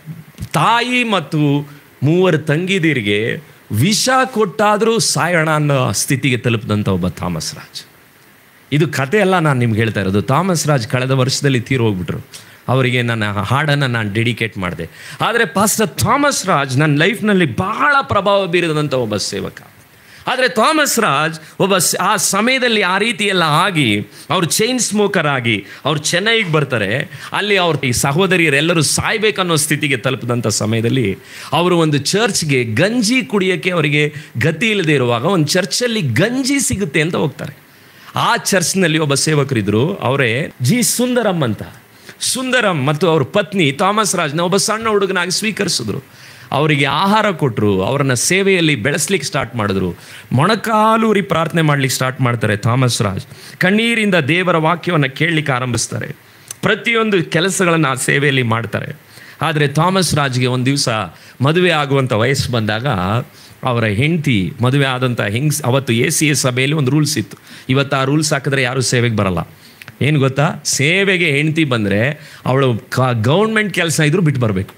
ತಾಯಿ ಮತ್ತು ಮೂವರು ತಂಗಿದಿರಿಗೆ ವಿಷ ಕೊಟ್ಟಾದರೂ ಸಾಯೋಣ ಅನ್ನೋ ಸ್ಥಿತಿಗೆ ತಲುಪಿದಂಥ ಒಬ್ಬ ಥಾಮಸ್ ರಾಜ್. ಇದು ಕತೆ ಎಲ್ಲ ನಾನು ನಿಮ್ಗೆ ಹೇಳ್ತಾ ಇರೋದು. ಥಾಮಸ್ ರಾಜ್ ಕಳೆದ ವರ್ಷದಲ್ಲಿ ತೀರು ಹೋಗ್ಬಿಟ್ರು. ಅವರಿಗೆ ನನ್ನ ಹಾಡನ್ನು ನಾನು ಡೆಡಿಕೇಟ್ ಮಾಡಿದೆ. ಆದರೆ ಪಾಸ್ಟರ್ ಥಾಮಸ್ ರಾಜ್ ನನ್ನ ಲೈಫ್ನಲ್ಲಿ ಬಹಳ ಪ್ರಭಾವ ಬೀರಿದಂಥ ಒಬ್ಬ ಸೇವಕ. ಆದರೆ ಥಾಮಸ್ ರಾಜ್ ಒಬ್ಬ ಆ ಸಮಯದಲ್ಲಿ ಆ ರೀತಿ ಎಲ್ಲ ಆಗಿ ಅವರು ಚೈನ್ ಸ್ಮೋಕರ್ ಆಗಿ ಅವ್ರು ಚೆನ್ನೈಗೆ ಬರ್ತಾರೆ. ಅಲ್ಲಿ ಅವ್ರ ಈ ಸಹೋದರಿಯರೆಲ್ಲರೂ ಸಾಯ್ಬೇಕನ್ನೋ ಸ್ಥಿತಿಗೆ ತಲುಪಿದಂಥ ಸಮಯದಲ್ಲಿ ಅವರು ಒಂದು ಚರ್ಚ್ಗೆ ಗಂಜಿ ಕುಡಿಯೋಕ್ಕೆ ಅವರಿಗೆ ಗತಿ ಇಲ್ಲದೆ ಇರುವಾಗ ಒಂದು ಚರ್ಚಲ್ಲಿ ಗಂಜಿ ಸಿಗುತ್ತೆ ಅಂತ ಹೋಗ್ತಾರೆ. ಆ ಚರ್ಚ್ನಲ್ಲಿ ಒಬ್ಬ ಸೇವಕರಿದ್ದರು, ಅವರೇ ಜಿ ಸುಂದರಂ ಅಂತ. ಸುಂದರಂ ಮತ್ತು ಅವ್ರ ಪತ್ನಿ ಥಾಮಸ್ ರಾಜ್ನ ಒಬ್ಬ ಸಣ್ಣ ಹುಡುಗನಾಗಿ ಸ್ವೀಕರಿಸಿದ್ರು. ಅವರಿಗೆ ಆಹಾರ ಕೊಟ್ಟರು, ಅವರನ್ನು ಸೇವೆಯಲ್ಲಿ ಬೆಳೆಸ್ಲಿಕ್ಕೆ ಸ್ಟಾರ್ಟ್ ಮಾಡಿದ್ರು. ಮೊಣಕಾಲೂರಿ ಪ್ರಾರ್ಥನೆ ಮಾಡಲಿಕ್ಕೆ ಸ್ಟಾರ್ಟ್ ಮಾಡ್ತಾರೆ ಥಾಮಸ್ ರಾಜ್. ಕಣ್ಣೀರಿಂದ ದೇವರ ವಾಕ್ಯವನ್ನು ಕೇಳಲಿಕ್ಕೆ ಆರಂಭಿಸ್ತಾರೆ. ಪ್ರತಿಯೊಂದು ಕೆಲಸಗಳನ್ನು ಆ ಸೇವೆಯಲ್ಲಿ ಮಾಡ್ತಾರೆ. ಆದರೆ ಥಾಮಸ್ ರಾಜ್ಗೆ ಒಂದು ದಿವಸ ಮದುವೆ ಆಗುವಂಥ ವಯಸ್ಸು ಬಂದಾಗ ಅವರ ಹೆಂಡತಿ ಮದುವೆ ಆದಂಥ ಹೆಂಗ್ಸ್, ಅವತ್ತು ಎ ಸಿ ಎಸ್ ಸಭೆಯಲ್ಲಿ ಒಂದು ರೂಲ್ಸ್ ಇತ್ತು. ಇವತ್ತು ಆ ರೂಲ್ಸ್ ಹಾಕಿದ್ರೆ ಯಾರೂ ಸೇವೆಗೆ ಬರಲ್ಲ. ಏನು ಗೊತ್ತಾ? ಸೇವೆಗೆ ಹೆಂಡತಿ ಬಂದರೆ ಅವಳು ಕ ಗೌರ್ಮೆಂಟ್ ಕೆಲಸ ಇದ್ರೂ ಬಿಟ್ಟು ಬರಬೇಕು.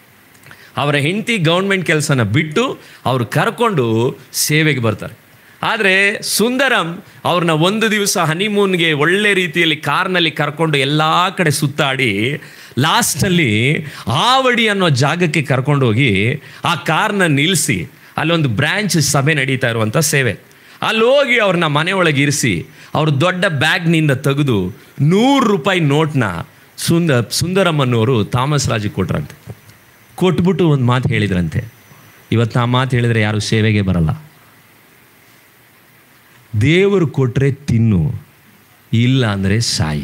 ಅವರ ಹೆಂಡತಿ ಗೌರ್ಮೆಂಟ್ ಕೆಲಸನ ಬಿಟ್ಟು ಅವರು ಕರ್ಕೊಂಡು ಸೇವೆಗೆ ಬರ್ತಾರೆ. ಆದರೆ ಸುಂದರಂ ಅವ್ರನ್ನ ಒಂದು ದಿವಸ ಹನಿಮೂನ್ಗೆ ಒಳ್ಳೆ ರೀತಿಯಲ್ಲಿ ಕಾರ್ನಲ್ಲಿ ಕರ್ಕೊಂಡು ಎಲ್ಲ ಕಡೆ ಸುತ್ತಾಡಿ ಲಾಸ್ಟಲ್ಲಿ ಆವಡಿ ಅನ್ನೋ ಜಾಗಕ್ಕೆ ಕರ್ಕೊಂಡೋಗಿ ಆ ಕಾರ್ನ ನಿಲ್ಲಿಸಿ, ಅಲ್ಲೊಂದು ಬ್ರ್ಯಾಂಚ್ ಸಭೆ ನಡೀತಾ ಇರುವಂಥ ಸೇವೆ, ಅಲ್ಲಿ ಹೋಗಿ ಅವ್ರನ್ನ ಮನೆಯೊಳಗೆ ಇರಿಸಿ ಅವರು ದೊಡ್ಡ ಬ್ಯಾಗ್ನಿಂದ ತೆಗೆದು ನೂರು ರೂಪಾಯಿ ನೋಟ್ನ ಸುಂದ ಸುಂದರಂ ಅನ್ನೋರು ಥಾಮಸ್ ರಾಜಿಗೆ ಕೊಟ್ರಂತೆ. ಕೊಟ್ಬಿಟ್ಟು ಒಂದು ಮಾತು ಹೇಳಿದ್ರಂತೆ, ಇವತ್ತು ಆ ಮಾತು ಹೇಳಿದರೆ ಯಾರು ಸೇವೆಗೆ ಬರಲ್ಲ. ದೇವರು ಕೊಟ್ಟರೆ ತಿನ್ನು, ಇಲ್ಲ ಅಂದರೆ ಸಾಯಿ.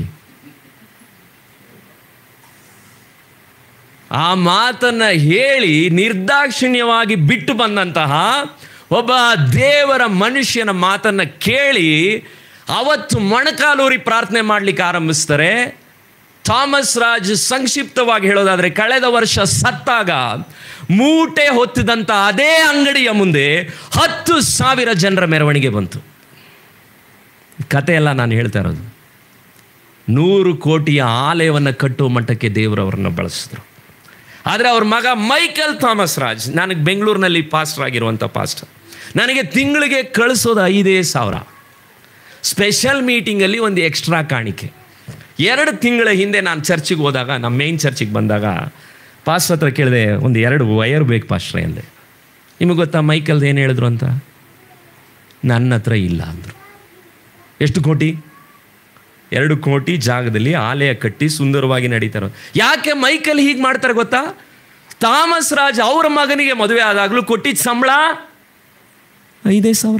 ಆ ಮಾತನ್ನು ಹೇಳಿ ನಿರ್ದಾಕ್ಷಿಣ್ಯವಾಗಿ ಬಿಟ್ಟು ಬಂದಂತಹ ಒಬ್ಬ ದೇವರ ಮನುಷ್ಯನ ಮಾತನ್ನು ಕೇಳಿ ಅವತ್ತು ಮೊಣಕಾಲೂರಿ ಪ್ರಾರ್ಥನೆ ಮಾಡಲಿಕ್ಕೆ ಆರಂಭಿಸ್ತಾರೆ. ಥಾಮಸ್ ರಾಜ್ ಸಂಕ್ಷಿಪ್ತವಾಗಿ ಹೇಳೋದಾದರೆ ಕಳೆದ ವರ್ಷ ಸತ್ತಾಗ ಮೂಟೆ ಹೊತ್ತಿದಂಥ ಅದೇ ಅಂಗಡಿಯ ಮುಂದೆ ಹತ್ತು ಸಾವಿರ ಜನರ ಮೆರವಣಿಗೆ ಬಂತು. ಕಥೆಯೆಲ್ಲ ನಾನು ಹೇಳ್ತಾ ಇರೋದು. ನೂರು ಕೋಟಿಯ ಆಲಯವನ್ನು ಕಟ್ಟುವ ಮಟ್ಟಕ್ಕೆ ದೇವರು ಅವರನ್ನು ಬಳಸಿದ್ರು. ಆದರೆ ಅವ್ರ ಮಗ ಮೈಕಲ್ ಥಾಮಸ್ ರಾಜ್, ನನಗೆ ಬೆಂಗಳೂರಿನಲ್ಲಿ ಪಾಸ್ಟರ್ ಆಗಿರುವಂಥ ಪಾಸ್ಟರ್, ನನಗೆ ತಿಂಗಳಿಗೆ ಕಳಿಸೋದು ಐದೇ ಸಾವಿರ. ಸ್ಪೆಷಲ್ ಮೀಟಿಂಗಲ್ಲಿ ಒಂದು ಎಕ್ಸ್ಟ್ರಾ ಕಾಣಿಕೆ. ಎರಡು ತಿಂಗಳ ಹಿಂದೆ ನಾನು ಚರ್ಚಿಗೆ ಹೋದಾಗ, ನಮ್ಮ ಮೇನ್ ಚರ್ಚಿಗೆ ಬಂದಾಗ ಪಾಸ್ಟರ್ ಹತ್ರ ಕೇಳಿದೆ, ಒಂದು ಎರಡು ವಯರ್ ಬೇಕು ಪಾಸ್ಟ್ರೆ ಅಂದೆ. ನಿಮಗೆ ಗೊತ್ತಾ ಮೈಕಲ್ದು ಏನು ಹೇಳಿದ್ರು ಅಂತ? ನನ್ನ ಹತ್ರ ಇಲ್ಲ ಅಂದರು. ಎಷ್ಟು ಕೋಟಿ? ಎರಡು ಕೋಟಿ ಜಾಗದಲ್ಲಿ ಆಲಯ ಕಟ್ಟಿ ಸುಂದರವಾಗಿ ನಡೀತಾರೆ. ಯಾಕೆ ಮೈಕಲ್ ಹೀಗೆ ಮಾಡ್ತಾರೆ ಗೊತ್ತಾ? ಥಾಮಸ್ ರಾಜ್ ಅವ್ರ ಮಗನಿಗೆ ಮದುವೆ ಆದಾಗಲೂ ಕೊಟ್ಟಿದ್ದ ಸಂಬಳ ಐದೇ ಸಾವಿರ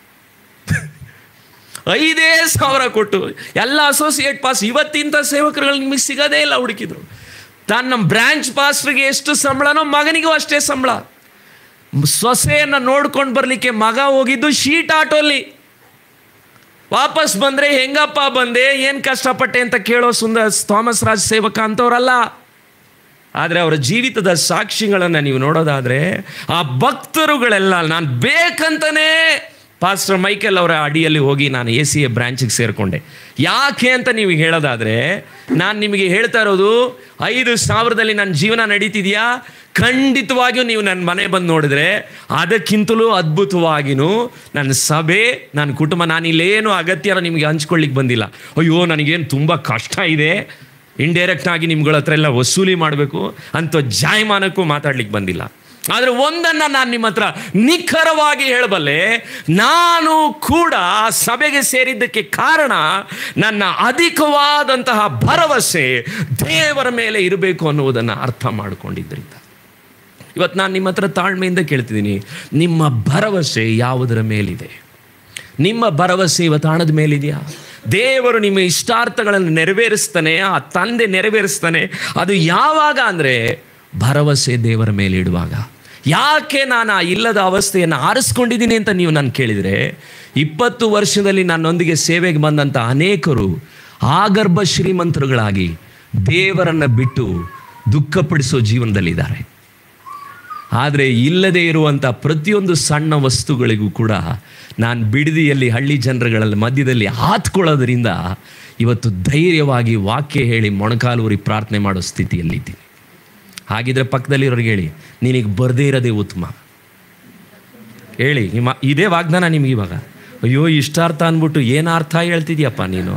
ಐದೇ ಸಾವಿರ ಕೊಟ್ಟು ಎಲ್ಲ ಅಸೋಸಿಯೇಟ್ ಪಾಸ್. ಇವತ್ತಿಂಥ ಸೇವಕರುಗಳು ನಿಮಗೆ ಸಿಗೋದೇ ಇಲ್ಲ, ಹುಡುಕಿದ್ರು. ತನ್ನ ಬ್ರಾಂಚ್ ಪಾಸ್ಟ್ರಿಗೆ ಎಷ್ಟು ಸಂಬಳನೋ ಮಗನಿಗೂ ಅಷ್ಟೇ ಸಂಬಳ. ಸೊಸೆಯನ್ನು ನೋಡ್ಕೊಂಡು ಬರಲಿಕ್ಕೆ ಮಗ ಹೋಗಿದ್ದು ಶೀಟ್ ಆಟೋಲ್ಲಿ. ವಾಪಸ್ ಬಂದರೆ ಹೆಂಗಪ್ಪ ಬಂದೆ, ಏನು ಕಷ್ಟಪಟ್ಟೆ ಅಂತ ಕೇಳೋ ಸುಂದರ್ ಥಾಮಸ್ ರಾಜ್ ಸೇವಕ ಅಂತವ್ರಲ್ಲ. ಆದರೆ ಅವರ ಜೀವಿತದ ಸಾಕ್ಷಿಗಳನ್ನು ನೀವು ನೋಡೋದಾದರೆ ಆ ಭಕ್ತರುಗಳೆಲ್ಲ ನಾನು ಬೇಕಂತನೇ ಪಾಸ್ಟರ್ ಮೈಕೆಲ್ ಅವರ ಅಡಿಯಲ್ಲಿ ಹೋಗಿ ನಾನು ಎ ಸಿ ಎ ಬ್ರಾಂಚಿಗೆ ಸೇರಿಕೊಂಡೆ. ಯಾಕೆ ಅಂತ ನೀವು ಹೇಳೋದಾದರೆ, ನಾನು ನಿಮಗೆ ಹೇಳ್ತಾ ಇರೋದು ಐದು ಸಾವಿರದಲ್ಲಿ ನನ್ನ ಜೀವನ ನಡೀತಿದೆಯಾ, ಖಂಡಿತವಾಗಿಯೂ ನೀವು ನನ್ನ ಮನೆ ಬಂದು ನೋಡಿದ್ರೆ ಅದಕ್ಕಿಂತಲೂ ಅದ್ಭುತವಾಗಿಯೂ ನನ್ನ ಸಭೆ, ನನ್ನ ಕುಟುಂಬ, ನಾನು ಇಲ್ಲೇನು ಅಗತ್ಯನ ನಿಮಗೆ ಹಂಚ್ಕೊಳ್ಳಿಕ್ಕೆ ಬಂದಿಲ್ಲ. ಅಯ್ಯೋ ನನಗೇನು ತುಂಬ ಕಷ್ಟ ಇದೆ, ಇಂಡೈರೆಕ್ಟಾಗಿ ನಿಮ್ಗಳ ಹತ್ರ ಎಲ್ಲ ವಸೂಲಿ ಮಾಡಬೇಕು ಅಂತ ಜಾಯಮಾನಕ್ಕೂ ಮಾತಾಡ್ಲಿಕ್ಕೆ ಬಂದಿಲ್ಲ. ಆದರೆ ಒಂದನ್ನು ನಾನು ನಿಮ್ಮ ಹತ್ರ ನಿಖರವಾಗಿ ಹೇಳಬಲ್ಲೆ, ನಾನು ಕೂಡ ಸಭೆಗೆ ಸೇರಿದ್ದಕ್ಕೆ ಕಾರಣ ನನ್ನ ಅಧಿಕವಾದಂತಹ ಭರವಸೆ ದೇವರ ಮೇಲೆ ಇರಬೇಕು ಅನ್ನುವುದನ್ನು ಅರ್ಥ ಮಾಡಿಕೊಂಡಿದ್ದರಿಂದ. ಇವತ್ತು ನಾನು ನಿಮ್ಮ ಹತ್ರ ತಾಳ್ಮೆಯಿಂದ ಕೇಳ್ತಿದ್ದೀನಿ, ನಿಮ್ಮ ಭರವಸೆ ಯಾವುದರ ಮೇಲಿದೆ? ನಿಮ್ಮ ಭರವಸೆ ಇವತ್ತು ಹಣದ ಮೇಲಿದೆಯಾ? ದೇವರು ನಿಮ್ಮ ಇಷ್ಟಾರ್ಥಗಳನ್ನು ನೆರವೇರಿಸ್ತಾನೆ, ಆ ತಂದೆ ನೆರವೇರಿಸ್ತಾನೆ. ಅದು ಯಾವಾಗ ಅಂದರೆ ಭರವಸೆ ದೇವರ ಮೇಲೆ ಇಡುವಾಗ. ಯಾಕೆ ನಾನು ಆ ಇಲ್ಲದ ಅವಸ್ಥೆಯನ್ನು ಆರಿಸ್ಕೊಂಡಿದ್ದೀನಿ ಅಂತ ನೀವು ನಾನು ಕೇಳಿದರೆ, ಇಪ್ಪತ್ತು ವರ್ಷದಲ್ಲಿ ನನ್ನೊಂದಿಗೆ ಸೇವೆಗೆ ಬಂದಂಥ ಅನೇಕರು ಆಗರ್ಭ ಶ್ರೀಮಂತರುಗಳಾಗಿ ದೇವರನ್ನು ಬಿಟ್ಟು ದುಃಖಪಡಿಸೋ ಜೀವನದಲ್ಲಿದ್ದಾರೆ. ಆದರೆ ಇಲ್ಲದೇ ಇರುವಂಥ ಪ್ರತಿಯೊಂದು ಸಣ್ಣ ವಸ್ತುಗಳಿಗೂ ಕೂಡ ನಾನು ಬಿಡದಿಯಲ್ಲಿ ಹಳ್ಳಿ ಜನರುಗಳ ಮಧ್ಯದಲ್ಲಿ ಹಾತ್ಕೊಳ್ಳೋದ್ರಿಂದ ಇವತ್ತು ಧೈರ್ಯವಾಗಿ ವಾಕ್ಯ ಹೇಳಿ ಮೊಣಕಾಲೂರಿ ಪ್ರಾರ್ಥನೆ ಮಾಡೋ ಸ್ಥಿತಿಯಲ್ಲಿದ್ದೀನಿ. ಹಾಗಿದ್ರೆ ಪಕ್ಕದಲ್ಲಿರೋರಿಗೆ ಹೇಳಿ, ನಿನಗೆ ಬರದೇ ಇರೋದೇ ಉತ್ತಮ. ಹೇಳಿ, ನಿಮ್ಮ ಇದೇ ವಾಗ್ದಾನ ನಿಮ್ಗೆ ಇವಾಗ. ಅಯ್ಯೋ ಇಷ್ಟಾರ್ಥ ಅಂದ್ಬಿಟ್ಟು ಏನು ಅರ್ಥ ಹೇಳ್ತಿದ್ಯಪ್ಪ ನೀನು?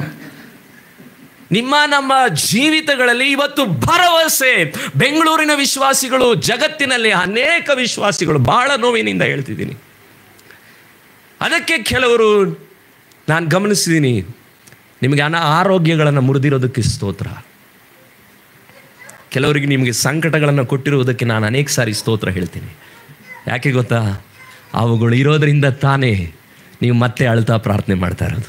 ನಿಮ್ಮ ನಮ್ಮ ಜೀವಿತಗಳಲ್ಲಿ ಇವತ್ತು ಭರವಸೆ. ಬೆಂಗಳೂರಿನ ವಿಶ್ವಾಸಿಗಳು, ಜಗತ್ತಿನಲ್ಲಿ ಅನೇಕ ವಿಶ್ವಾಸಿಗಳು, ಬಹಳ ನೋವಿನಿಂದ ಹೇಳ್ತಿದ್ದೀನಿ. ಅದಕ್ಕೆ ಕೆಲವರು ನಾನು ಗಮನಿಸಿದ್ದೀನಿ, ನಿಮಗೆ ಅನ ಆರೋಗ್ಯಗಳನ್ನು ಮುರಿದಿರೋದಕ್ಕೆ ಸ್ತೋತ್ರ. ಕೆಲವರಿಗೆ ನಿಮಗೆ ಸಂಕಟಗಳನ್ನು ಕೊಟ್ಟಿರುವುದಕ್ಕೆ ನಾನು ಅನೇಕ ಸಾರಿ ಸ್ತೋತ್ರ ಹೇಳ್ತೀನಿ. ಯಾಕೆ ಗೊತ್ತಾ? ಅವುಗಳು ಇರೋದರಿಂದ ತಾನೇ ನೀವು ಮತ್ತೆ ಅಳ್ತಾ ಪ್ರಾರ್ಥನೆ ಮಾಡ್ತಾ ಇರೋದು.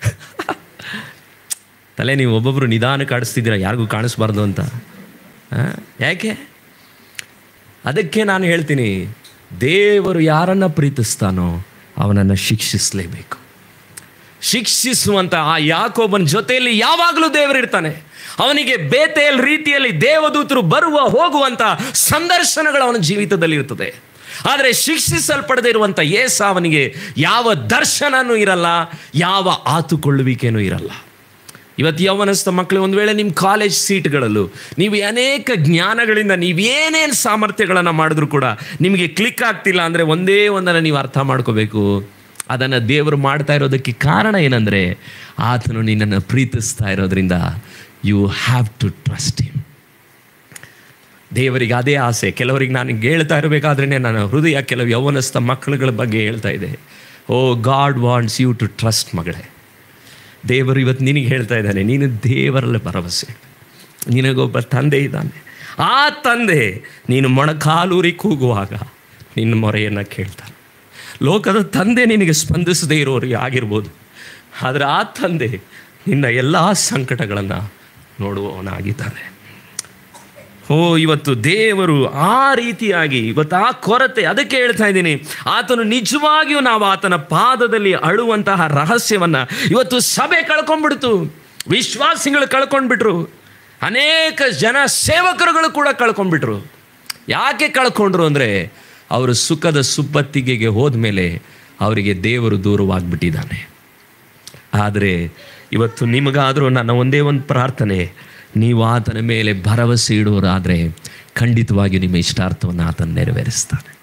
ತಲೆ ನೀವು ಒಬ್ಬೊಬ್ಬರು ನಿಧಾನ ಕಾಣಿಸ್ತಿದ್ದೀರ, ಯಾರಿಗೂ ಕಾಣಿಸ್ಬಾರ್ದು ಅಂತ. ಯಾಕೆ? ಅದಕ್ಕೆ ನಾನು ಹೇಳ್ತೀನಿ, ದೇವರು ಯಾರನ್ನು ಪ್ರೀತಿಸ್ತಾನೋ ಅವನನ್ನು ಶಿಕ್ಷಿಸಲೇಬೇಕು. ಶಿಕ್ಷಿಸುವಂಥ ಆ ಯಾಕೋಬನ ಜೊತೆಯಲ್ಲಿ ಯಾವಾಗಲೂ ದೇವರಿರ್ತಾನೆ. ಅವನಿಗೆ ಬೇತೇಲ್ ರೀತಿಯಲ್ಲಿ ದೇವದೂತರು ಬರುವ ಹೋಗುವಂಥ ಸಂದರ್ಶನಗಳು ಅವನ ಜೀವಿತದಲ್ಲಿ ಇರ್ತದೆ. ಆದರೆ ಶಿಕ್ಷಿಸಲ್ಪಡದೇ ಇರುವಂಥ ಏಸಾವನಿಗೆ ಯಾವ ದರ್ಶನನೂ ಇರಲ್ಲ, ಯಾವ ಆತುಕೊಳ್ಳುವಿಕೆನೂ ಇರಲ್ಲ. ಇವತ್ತು ಯೌವನಸ್ಥ ಮಕ್ಕಳು, ಒಂದು ವೇಳೆ ನಿಮ್ಮ ಕಾಲೇಜ್ ಸೀಟ್ಗಳಲ್ಲೂ ನೀವು ಅನೇಕ ಜ್ಞಾನಗಳಿಂದ ನೀವೇನೇನು ಸಾಮರ್ಥ್ಯಗಳನ್ನು ಮಾಡಿದ್ರೂ ಕೂಡ ನಿಮಗೆ ಕ್ಲಿಕ್ ಆಗ್ತಿಲ್ಲ ಅಂದರೆ ಒಂದೇ ಒಂದನ್ನು ನೀವು ಅರ್ಥ ಮಾಡ್ಕೋಬೇಕು, ಅದನ್ನು ದೇವರು ಮಾಡ್ತಾ ಇರೋದಕ್ಕೆ ಕಾರಣ ಏನಂದರೆ ಆತನು ನಿನ್ನನ್ನು ಪ್ರೀತಿಸ್ತಾ ಇರೋದ್ರಿಂದ. You have to trust him. ದೇವರಿಗೆ ಅದೇ ಆಸೆ. ಕೆಲವರಿಗೆ ನಾನು ಹೇಳ್ತಾ ಇರಬೇಕಾದ್ರೆ ನನ್ನ ಹೃದಯ ಕೆಲವು ಯೌವನಸ್ಥ ಮಕ್ಕಳುಗಳ ಬಗ್ಗೆ ಹೇಳ್ತಾ ಇದೆ. Oh God wants you to trust ಮಗಳೇ. ದೇವರು ಇವತ್ತು ನಿನಗೆ ಹೇಳ್ತಾ ಇದ್ದಾನೆ, ನೀನು ದೇವರಲ್ಲಿ ಭರವಸೆ. ನಿನಗೊಬ್ಬ ತಂದೆ ಇದ್ದಾನೆ. ಆ ತಂದೆ ನೀನು ಮೊಣಕಾಲೂರಿ ಕೂಗುವಾಗ ನಿನ್ನ ಮೊರೆಯನ್ನು ಕೇಳ್ತಾನೆ. ಲೋಕದ ತಂದೆ ನಿನಗೆ ಸ್ಪಂದಿಸದೇ ಇರೋರಿಗೆ ಆಗಿರ್ಬೋದು, ಆದರೆ ಆ ತಂದೆ ನಿನ್ನ ಎಲ್ಲ ಸಂಕಟಗಳನ್ನು ನೋಡುವವನಾಗಿದ್ದಾನೆ. ಓ ಇವತ್ತು ದೇವರು ಆ ರೀತಿಯಾಗಿ ಇವತ್ತು ಆ ಕೊರತೆ, ಅದಕ್ಕೆ ಹೇಳ್ತಾ ಇದ್ದೀನಿ, ಆತನು ನಿಜವಾಗಿಯೂ ನಾವು ಆತನ ಪಾದದಲ್ಲಿ ಅಳುವಂತಹ ರಹಸ್ಯವನ್ನು ಇವತ್ತು ಸಭೆ ಕಳ್ಕೊಂಡ್ಬಿಡ್ತು. ವಿಶ್ವಾಸಿಗಳು ಕಳ್ಕೊಂಡ್ಬಿಟ್ರು, ಅನೇಕ ಜನ ಸೇವಕರುಗಳು ಕೂಡ ಕಳ್ಕೊಂಡ್ಬಿಟ್ರು. ಯಾಕೆ ಕಳ್ಕೊಂಡ್ರು ಅಂದರೆ ಅವರು ಸುಖದ ಸುಪ್ಪತ್ತಿಗೆಗೆ ಹೋದ್ಮೇಲೆ ಅವರಿಗೆ ದೇವರು ದೂರವಾಗಿಬಿಟ್ಟಿದ್ದಾನೆ. ಆದರೆ ಇವತ್ತು ನಿಮಗಾದರೂ ನನ್ನ ಒಂದೇ ಒಂದು ಪ್ರಾರ್ಥನೆ, ನೀವು ಆತನ ಮೇಲೆ ಭರವಸೆ ಇಡುವರಾದರೆ ಖಂಡಿತವಾಗಿ ನಿಮ್ಮ ಇಷ್ಟಾರ್ಥವನ್ನು ಆತನ ನೆರವೇರಿಸ್ತಾನೆ,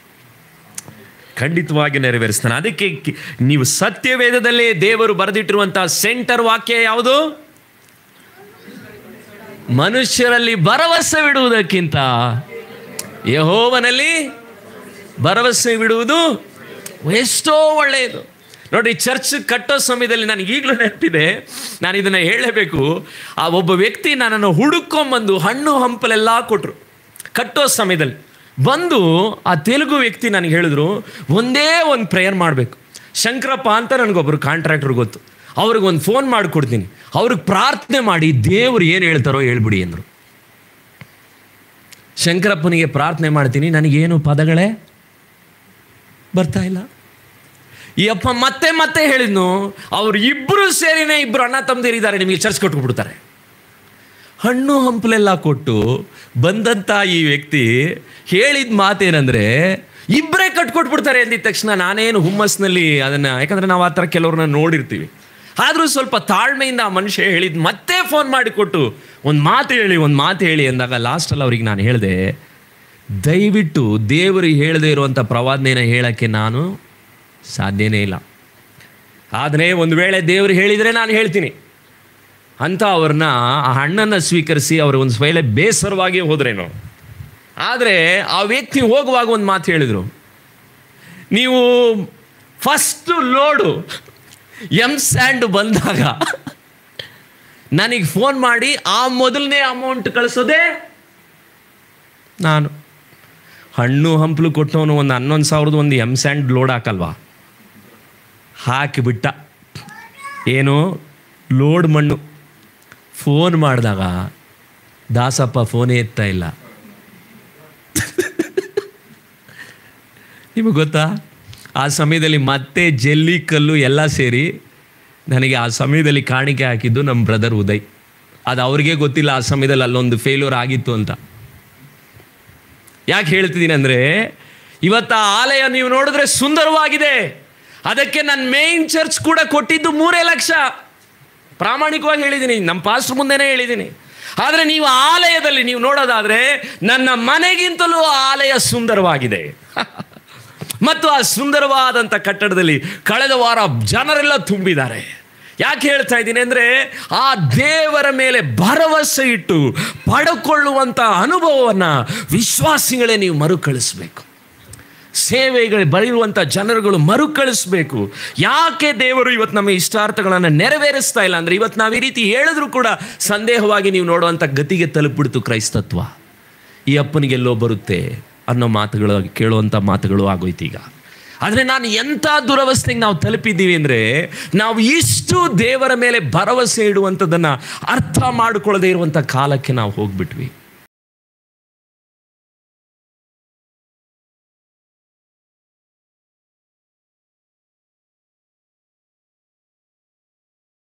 ಖಂಡಿತವಾಗಿ ನೆರವೇರಿಸ್ತಾನೆ. ಅದಕ್ಕೆ ನೀವು ಸತ್ಯವೇದದಲ್ಲೇ ದೇವರು ಬರೆದಿಟ್ಟಿರುವಂಥ ಸೆಂಟರ್ ವಾಕ್ಯ ಯಾವುದು? ಮನುಷ್ಯರಲ್ಲಿ ಭರವಸೆ ಬಿಡುವುದಕ್ಕಿಂತ ಯೆಹೋವನಲ್ಲಿ ಭರವಸೆ ಬಿಡುವುದು ಎಷ್ಟೋ ಒಳ್ಳೆಯದು. ನೋಡಿ, ಚರ್ಚ್ ಕಟ್ಟೋ ಸಮಯದಲ್ಲಿ ನನಗೆ ಈಗಲೂ ನೆನಪಿದೆ, ನಾನು ಇದನ್ನು ಹೇಳಲೇಬೇಕು. ಆ ಒಬ್ಬ ವ್ಯಕ್ತಿ ನನ್ನನ್ನು ಹುಡುಕೊಂಬಂದು ಹಣ್ಣು ಹಂಪಲೆಲ್ಲ ಕೊಟ್ಟರು. ಕಟ್ಟೋ ಸಮಯದಲ್ಲಿ ಬಂದು ಆ ತೆಲುಗು ವ್ಯಕ್ತಿ ನನಗೆ ಹೇಳಿದ್ರು, ಒಂದೇ ಒಂದು ಪ್ರೇಯರ್ ಮಾಡಬೇಕು. ಶಂಕರಪ್ಪ ಅಂತ ನನಗೊಬ್ಬರು ಕಾಂಟ್ರಾಕ್ಟರ್ ಗೊತ್ತು, ಅವ್ರಿಗೊಂದು ಫೋನ್ ಮಾಡಿಕೊಡ್ತೀನಿ, ಅವ್ರಿಗೆ ಪ್ರಾರ್ಥನೆ ಮಾಡಿ ದೇವರು ಏನು ಹೇಳ್ತಾರೋ ಹೇಳ್ಬಿಡಿ ಅಂದರು. ಶಂಕರಪ್ಪನಿಗೆ ಪ್ರಾರ್ಥನೆ ಮಾಡ್ತೀನಿ, ನನಗೇನು ಪದಗಳೇ ಬರ್ತಾ ಇಲ್ಲ. ಈ ಅಪ್ಪ ಮತ್ತೆ ಮತ್ತೆ ಹೇಳಿದ್ನು, ಅವ್ರು ಇಬ್ಬರು ಸೇರಿನೇ ಇಬ್ಬರು ಅಣ್ಣ ತಮ್ಮದಿರಿದ್ದಾರೆ, ನಿಮಗೆ ಚರ್ಚ್ ಕೊಟ್ಬಿಡ್ತಾರೆ. ಹಣ್ಣು ಹಂಪಲೆಲ್ಲ ಕೊಟ್ಟು ಬಂದಂಥ ಈ ವ್ಯಕ್ತಿ ಹೇಳಿದ ಮಾತೇನೆಂದರೆ ಇಬ್ಬರೇ ಕಟ್ಕೊಟ್ಬಿಡ್ತಾರೆ ಅಂದಿದ ತಕ್ಷಣ ನಾನೇನು ಹುಮ್ಮಸ್ನಲ್ಲಿ ಅದನ್ನು, ಯಾಕಂದರೆ ನಾವು ಆ ಥರ ಕೆಲವ್ರನ್ನ ನೋಡಿರ್ತೀವಿ, ಆದರೂ ಸ್ವಲ್ಪ ತಾಳ್ಮೆಯಿಂದ ಆ ಮನುಷ್ಯ ಹೇಳಿದ್ದು ಮತ್ತೆ ಫೋನ್ ಮಾಡಿಕೊಟ್ಟು ಒಂದು ಮಾತು ಹೇಳಿ ಒಂದು ಮಾತು ಹೇಳಿ ಅಂದಾಗ ಲಾಸ್ಟಲ್ಲಿ ಅವ್ರಿಗೆ ನಾನು ಹೇಳಿದೆ, ದಯವಿಟ್ಟು ದೇವರು ಹೇಳದೇ ಇರುವಂಥ ಪ್ರವಾದನೆಯನ್ನು ಹೇಳೋಕ್ಕೆ ನಾನು ಸಾಧ್ಯನೇ ಇಲ್ಲ. ಆದರೆ ಒಂದು ವೇಳೆ ದೇವರು ಹೇಳಿದರೆ ನಾನು ಹೇಳ್ತೀನಿ ಅಂತ ಅವ್ರನ್ನ ಆ ಹಣ್ಣನ್ನು ಸ್ವೀಕರಿಸಿ ಅವರು ಒಂದು ವೇಳೆ ಬೇಸರವಾಗಿ ಹೋದ್ರೇನೋ. ಆದರೆ ಆ ವ್ಯಕ್ತಿ ಹೋಗುವಾಗ ಒಂದು ಮಾತು ಹೇಳಿದರು, ನೀವು ಫಸ್ಟು ಲೋಡು ಎಮ್ ಸ್ಯಾಂಡ್ ಬಂದಾಗ ನನಗೆ ಫೋನ್ ಮಾಡಿ ಆ ಮೊದಲನೇ ಅಮೌಂಟ್ ಕಳಿಸೋದೇ ನಾನು. ಹಣ್ಣು ಹಂಪಲು ಕೊಟ್ಟವನು ಒಂದು ಹನ್ನೊಂದು ಸಾವಿರದ ಒಂದು ಎಮ್ ಸ್ಯಾಂಡ್ ಲೋಡ್ ಹಾಕಲ್ವಾ, ಹಾಕಿಬಿಟ್ಟ. ಏನು ಲೋಡ್ ಮಣ್ಣು. ಫೋನ್ ಮಾಡಿದಾಗ ದಾಸಪ್ಪ ಫೋನೇ ಎತ್ತಾ ಇಲ್ಲ. ನಿಮಗೆ ಗೊತ್ತಾ, ಆ ಸಮಯದಲ್ಲಿ ಮತ್ತೆ ಜಲ್ಲಿ ಕಲ್ಲು ಎಲ್ಲ ಸೇರಿ ನನಗೆ ಆ ಸಮಯದಲ್ಲಿ ಕಾಣಿಕೆ ಹಾಕಿದ್ದು ನಮ್ಮ ಬ್ರದರ್ ಉದಯ್. ಅದು ಅವ್ರಿಗೆ ಗೊತ್ತಿಲ್ಲ ಆ ಸಮಯದಲ್ಲಿ ಅಲ್ಲೊಂದು ಫೇಲ್ಯೂರ್ ಆಗಿತ್ತು ಅಂತ. ಯಾಕೆ ಹೇಳ್ತಿದ್ದೀನಿ ಅಂದರೆ, ಇವತ್ತು ಆ ಆಲಯ ನೀವು ನೋಡಿದ್ರೆ ಸುಂದರವಾಗಿದೆ. ಅದಕ್ಕೆ ನನ್ನ ಮೇನ್ ಚರ್ಚ್ ಕೂಡ ಕೊಟ್ಟಿದ್ದು ಮೂರೇ ಲಕ್ಷ. ಪ್ರಾಮಾಣಿಕವಾಗಿ ಹೇಳಿದ್ದೀನಿ, ನಮ್ಮ ಪಾಸ್ಟರ್ ಮುಂದೆನೇ ಹೇಳಿದ್ದೀನಿ. ಆದರೆ ನೀವು ಆಲಯದಲ್ಲಿ ನೀವು ನೋಡೋದಾದರೆ ನನ್ನ ಮನೆಗಿಂತಲೂ ಆಲಯ ಸುಂದರವಾಗಿದೆ. ಮತ್ತು ಆ ಸುಂದರವಾದಂಥ ಕಟ್ಟಡದಲ್ಲಿ ಕಳೆದ ವಾರ ಜನರೆಲ್ಲ ತುಂಬಿದ್ದಾರೆ. ಯಾಕೆ ಹೇಳ್ತಾ ಇದ್ದೀನಿ ಅಂದರೆ, ಆ ದೇವರ ಮೇಲೆ ಭರವಸೆ ಇಟ್ಟು ಪಡ್ಕೊಳ್ಳುವಂಥ ಅನುಭವವನ್ನು ವಿಶ್ವಾಸಿಗಳೇ ನೀವು ಮರುಕಳಿಸ್ಬೇಕು. ಸೇವೆಗಳು ಬರೆಯುವಂಥ ಜನರುಗಳು ಮರುಕಳಿಸ್ಬೇಕು. ಯಾಕೆ ದೇವರು ಇವತ್ತು ನಮ್ಮ ಇಷ್ಟಾರ್ಥಗಳನ್ನು ನೆರವೇರಿಸ್ತಾ ಇಲ್ಲ ಅಂದರೆ, ಇವತ್ತು ನಾವು ಈ ರೀತಿ ಹೇಳಿದ್ರೂ ಕೂಡ ಸಂದೇಹವಾಗಿ ನೀವು ನೋಡುವಂಥ ಗತಿಗೆ ತಲುಪಿಬಿಡ್ತು ಕ್ರೈಸ್ತತ್ವ. ಈ ಅಪ್ಪನಿಗೆಲ್ಲೋ ಬರುತ್ತೆ ಅನ್ನೋ ಮಾತುಗಳು, ಕೇಳುವಂಥ ಮಾತುಗಳು ಆಗೋಯ್ತು ಈಗ. ಆದರೆ ನಾನು ಎಂಥ ದುರವಸ್ಥೆಗೆ ನಾವು ತಲುಪಿದ್ದೀವಿ ಅಂದರೆ, ನಾವು ಇಷ್ಟು ದೇವರ ಮೇಲೆ ಭರವಸೆ ಇಡುವಂಥದ್ದನ್ನು ಅರ್ಥ ಮಾಡಿಕೊಳ್ಳದೇ ಇರುವಂಥ ಕಾಲಕ್ಕೆ ನಾವು ಹೋಗ್ಬಿಟ್ವಿ.